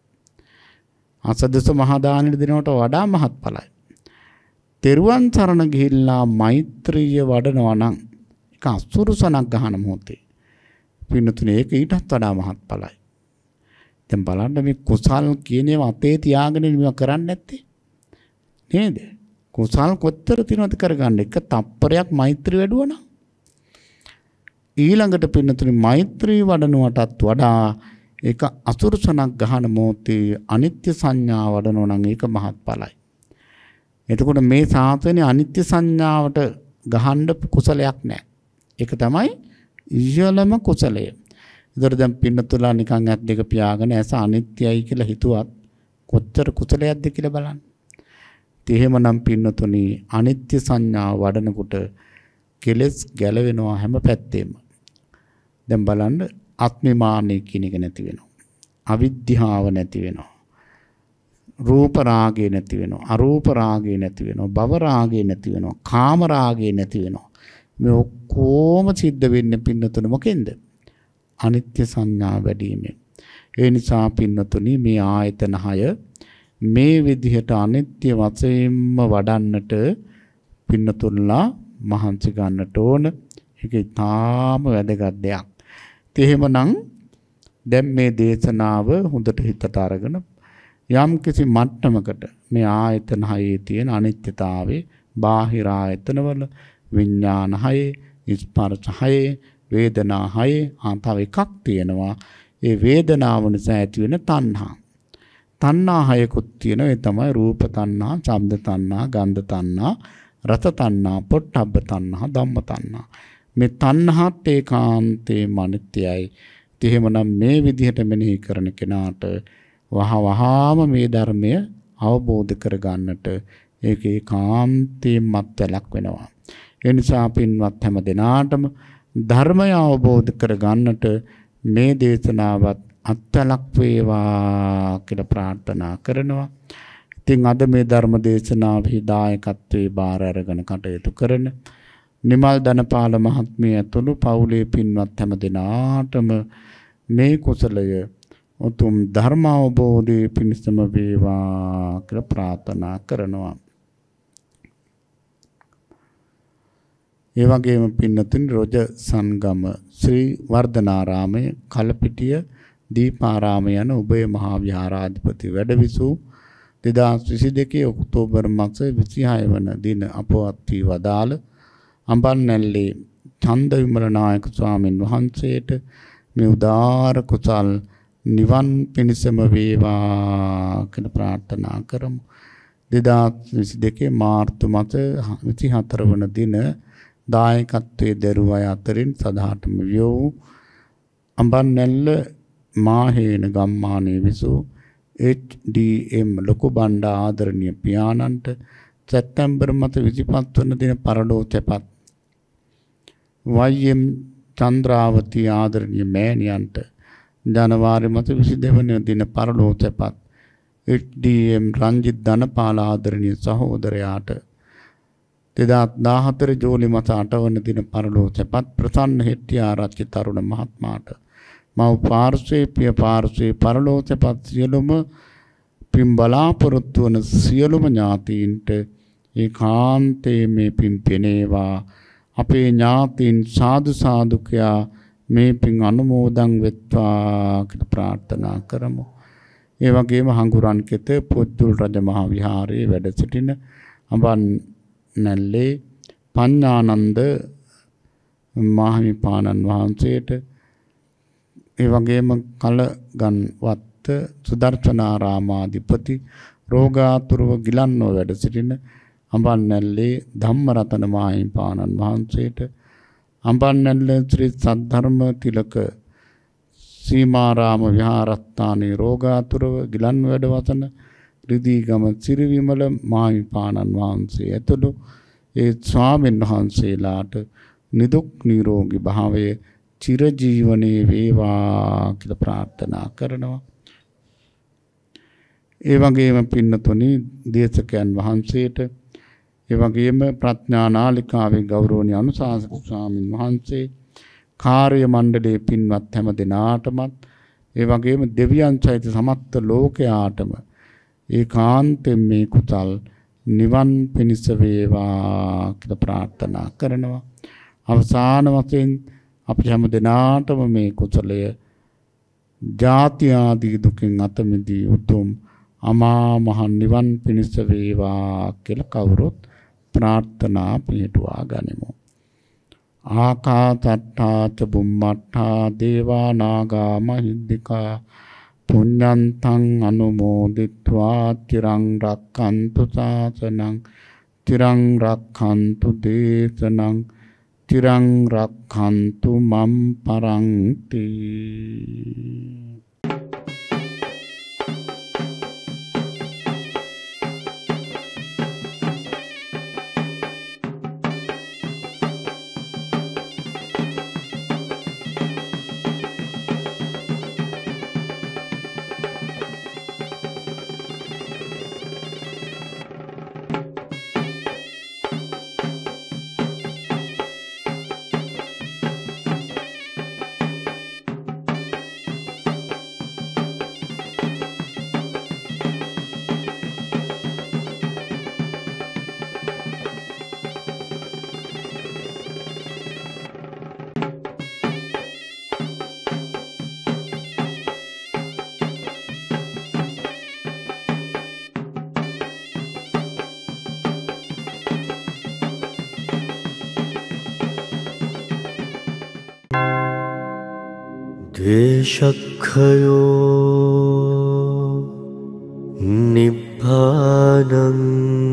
අසදස මහා දානෙට දෙනවට වඩා මහත්ඵලයි. තෙරුවන් සරණ ගිහිල්ලා මෛත්‍රිය වඩනවා නම් ඒක අසුරුසනක් ගහන මොහොතේ පින්නතුනේ ඒක ඊටත් වඩා මහත්ඵලයි. දැන් බලන්න මේ කුසල් කියන ඒවා අතේ තියාගෙන මේවා කරන්නේ නැත්තේ නේද? කුසල් කොතර තිනවද කරගන්න? එක තප්පරයක් මෛත්‍රී වැඩුවා නම් ඊළඟට පින්නතුනේ මෛත්‍රී වඩනවටත් වඩා ඒක අසුරුසනක් ගහන මොහොතේ අනිත්‍ය සංඥා වඩනවා නම් ඒක මහත්ඵලයි. එතකොට මේ සාසනේ අනිත්‍ය සංඥාවට ගහන්න කුසලයක් නැහැ. ඒක තමයි ඉහළම කුසලය. ඒතර දැන් පින්නතුලා නිකන් ඇත් දෙක පියාගෙන ඇස අනිත්‍යයි කියලා හිතුවත් කොච්චර කුසලයක්ද කියලා බලන්න. ඉතින් එහෙමනම් පින්නතුනි අනිත්‍ය සංඥා වඩනකොට කෙලස් ගැලවෙනවා හැම පැත්තෙම. දැන් බලන්න ආත්මිමානය කියන එක නැති වෙනවා. අවිද්‍යාව නැති වෙනවා. රූප රාගය නැති වෙනවා. අරූප රාගය නැති වෙනවා. භව රාගය නැති වෙනවා. කාම රාගය නැති වෙනවා. මේ ඔක්කොම සිද්ධ වෙන්නේ පින්නතුනි මොකෙන්ද? අනිත්‍ය සංඥා වැඩිමෙන්. ඒ නිසා පින්නතුනි මේ ආයතන හය මේ විදිහට අනිත්‍ය වශයෙන්ම වඩන්නට පින්නතුන්ලා මහන්සි ගන්නට ඕන. ඒක තාම වැදගත් දෙයක්. ඒ එහෙමනම් දැන් මේ දේශනාව හොඳට හිතට අරගෙන යම් කිසි මට්ටමකට මේ ආයතන හයේ තියෙන අනිත්‍යතාවයේ බාහිර ආයතනවල විඥාන හයේ, ස්පර්ශ හයේ, වේදනා හයේ ආතව එකක් තියෙනවා. ඒ වේදනාව නිසා ඇති වෙන තණ්හා. තණ්හා හයකුත් තියෙනවා. ඒ තමයි රූප තණ්හා, ශබ්ද තණ්හා, ගන්ධ තණ්හා, රස තණ්හා, පොට්ටබ්බ තණ්හා, ධම්ම තණ්හා. මේ තණ්හාත් ඒකාන්තේ අනිත්‍යයි. එහෙමනම් මේ විදිහට මෙනෙහි කරන කෙනාට වහ වහාම මේ ධර්මය අවබෝධ කරගන්නට ඒක ඒකාන්තයෙන් මත්වලක් වෙනවා. ඒ නිසා පින්වත් හැම දෙනාටම ධර්මය අවබෝධ කරගන්නට මේ දේශනාවත් අත්ලක් වේවා කියලා ප්‍රාර්ථනා කරනවා. ඉතින් අද මේ ධර්ම දේශනාවේ දායකත්වයේ බාර අරගෙන කටයුතු කරන නිමල් ධනපාල මහත්මිය ඇතුළු පවුලේ පින්වත් හැම දෙනාටම මේ කුසලය උතුම් ධර්ම අවබෝධයේ පිණසම වේවා කියලා ප්‍රාර්ථනා කරනවා. ඒ වගේම පින්නතුන් රොජ සංගම ශ්‍රී වර්ධනාරාමයේ කලපිටිය දීපාරාම යන උභය මහා විහාරාධිපති වැඩවිසූ දෙදාස් විසි දෙකේ ඔක්තෝබර් මාස විසිහය වන දින අපවත් වී වදාළ අඹන්නැල්ලේ චන්ද විමල නායක ස්වාමින් වහන්සේට මේ උදාාර කුසල් නිවන් පිණසම වේවා කියලා ප්‍රාර්ථනා කරමු. දෙදාස් විසි දෙකේ මාර්තු මාස විසිහතර වන දින දායකත්වයේ දරුව අය අතරින් සදාටම වියෝ අඹන්නැල්ල මාහේන ගම්මානයේ විසූ එච් ඩී එම් ලොකු බණ්ඩා ආදරණීය පියාණන්ට සැප්තැම්බර් මත විසිපහ වන දින පරලෝ තැපත් වයි එම් චන්ද්‍රාවතී ආදරණීය මෑණියන්ට ජනවාරි මත විසිදෙක වන දින පරලෝ තැපත් H D M Ranjith Dhanapala ආදරණීය සහෝදරයාට දෙදාස් දාහතර ජූලි මත අට වන දින පරලෝ තැපත් ප්‍රසන්න හෙට්ටිආරච්චි තරුණ මහත්මයාට මව් පාර්ශ්වයේ පිය පාර්ශ්වයේ පරලෝ තැපත් සියලුම පින් බලාපොරොත්තු වන සියලුම ඥාතීන්ට ඒකාන්තයේ මේ පින් පෙනේවා. අපේ ඥාතීන් සාදු සාදු කියා මේ පින් අනුමෝදන් වෙත්වා කියලා ප්‍රාර්ථනා කරමු. ඒ වගේම හංගුරන් කෙත පොත්තුල් රජ මහා විහාරයේ වැඩ සිටින අඹන්නැල්ලේ පඤ්ඤානන්ද මහමිපාණන් වහන්සේට ඒ වගේම කලගන්වත් සුදර්ශනාරාමාධිපති රෝගාතුරව ගිලන්ව වැඩ සිටින අඹන්නැල්ලේ ධම්මරතන මහමිපාණන් වහන්සේට අඹන්නැල්ල ශ්‍රී සද්ධර්ම තිලක සීමාරාම විහාරස්ථානයේ රෝගාතුරව ගිලන් වැඩ වසන රිදීගම සිරිවිමල මහමිපාණන් වහන්සේ ඇතුළු ඒ ස්වාමීන් වහන්සේලාට නිදුක් නිරෝගී භාවය චිරජීවනයේ වේවා කියලා ප්‍රාර්ථනා කරනවා. ඒ වගේම පින්නතුනි දේශකයන් වහන්සේට ඒ වගේම ප්‍රඥා නාලිකාවේ ගෞරවනීය අනුශාසක ස්වාමීන් වහන්සේ කාර්ය මණ්ඩලයේ පින්වත් හැම දෙනාටමත් ඒ වගේම දෙවියන් සහිත සමස්ත ලෝකයාටම ඒකාන්තයෙන් මේ කුසල් නිවන් පිණිස වේවා කියලා ප්‍රාර්ථනා කරනවා. අවසාන වශයෙන් අපි හැම දෙනාටම මේ කුසලය ජාති ආදී දුකින් අත මිදී උතුම් අමා මහ නිවන් පිණිස වේවා කියලා කවුරුත් ප්‍රාර්ථනා පිටුවා ගනිමු. ආකාසට්ඨා ච බුම්මට්ඨා දේවා නාග මහිද්దికා පුඤ්ඤන්තං අනුමෝදිත්වා චිරං රක්ඛන්තු ශාසනං චිරං රක්ඛන්තු දේශනං චිරං රක්ඛන්තු මම් පරන්ති. දේශක්ඛයෝ නිබ්බානං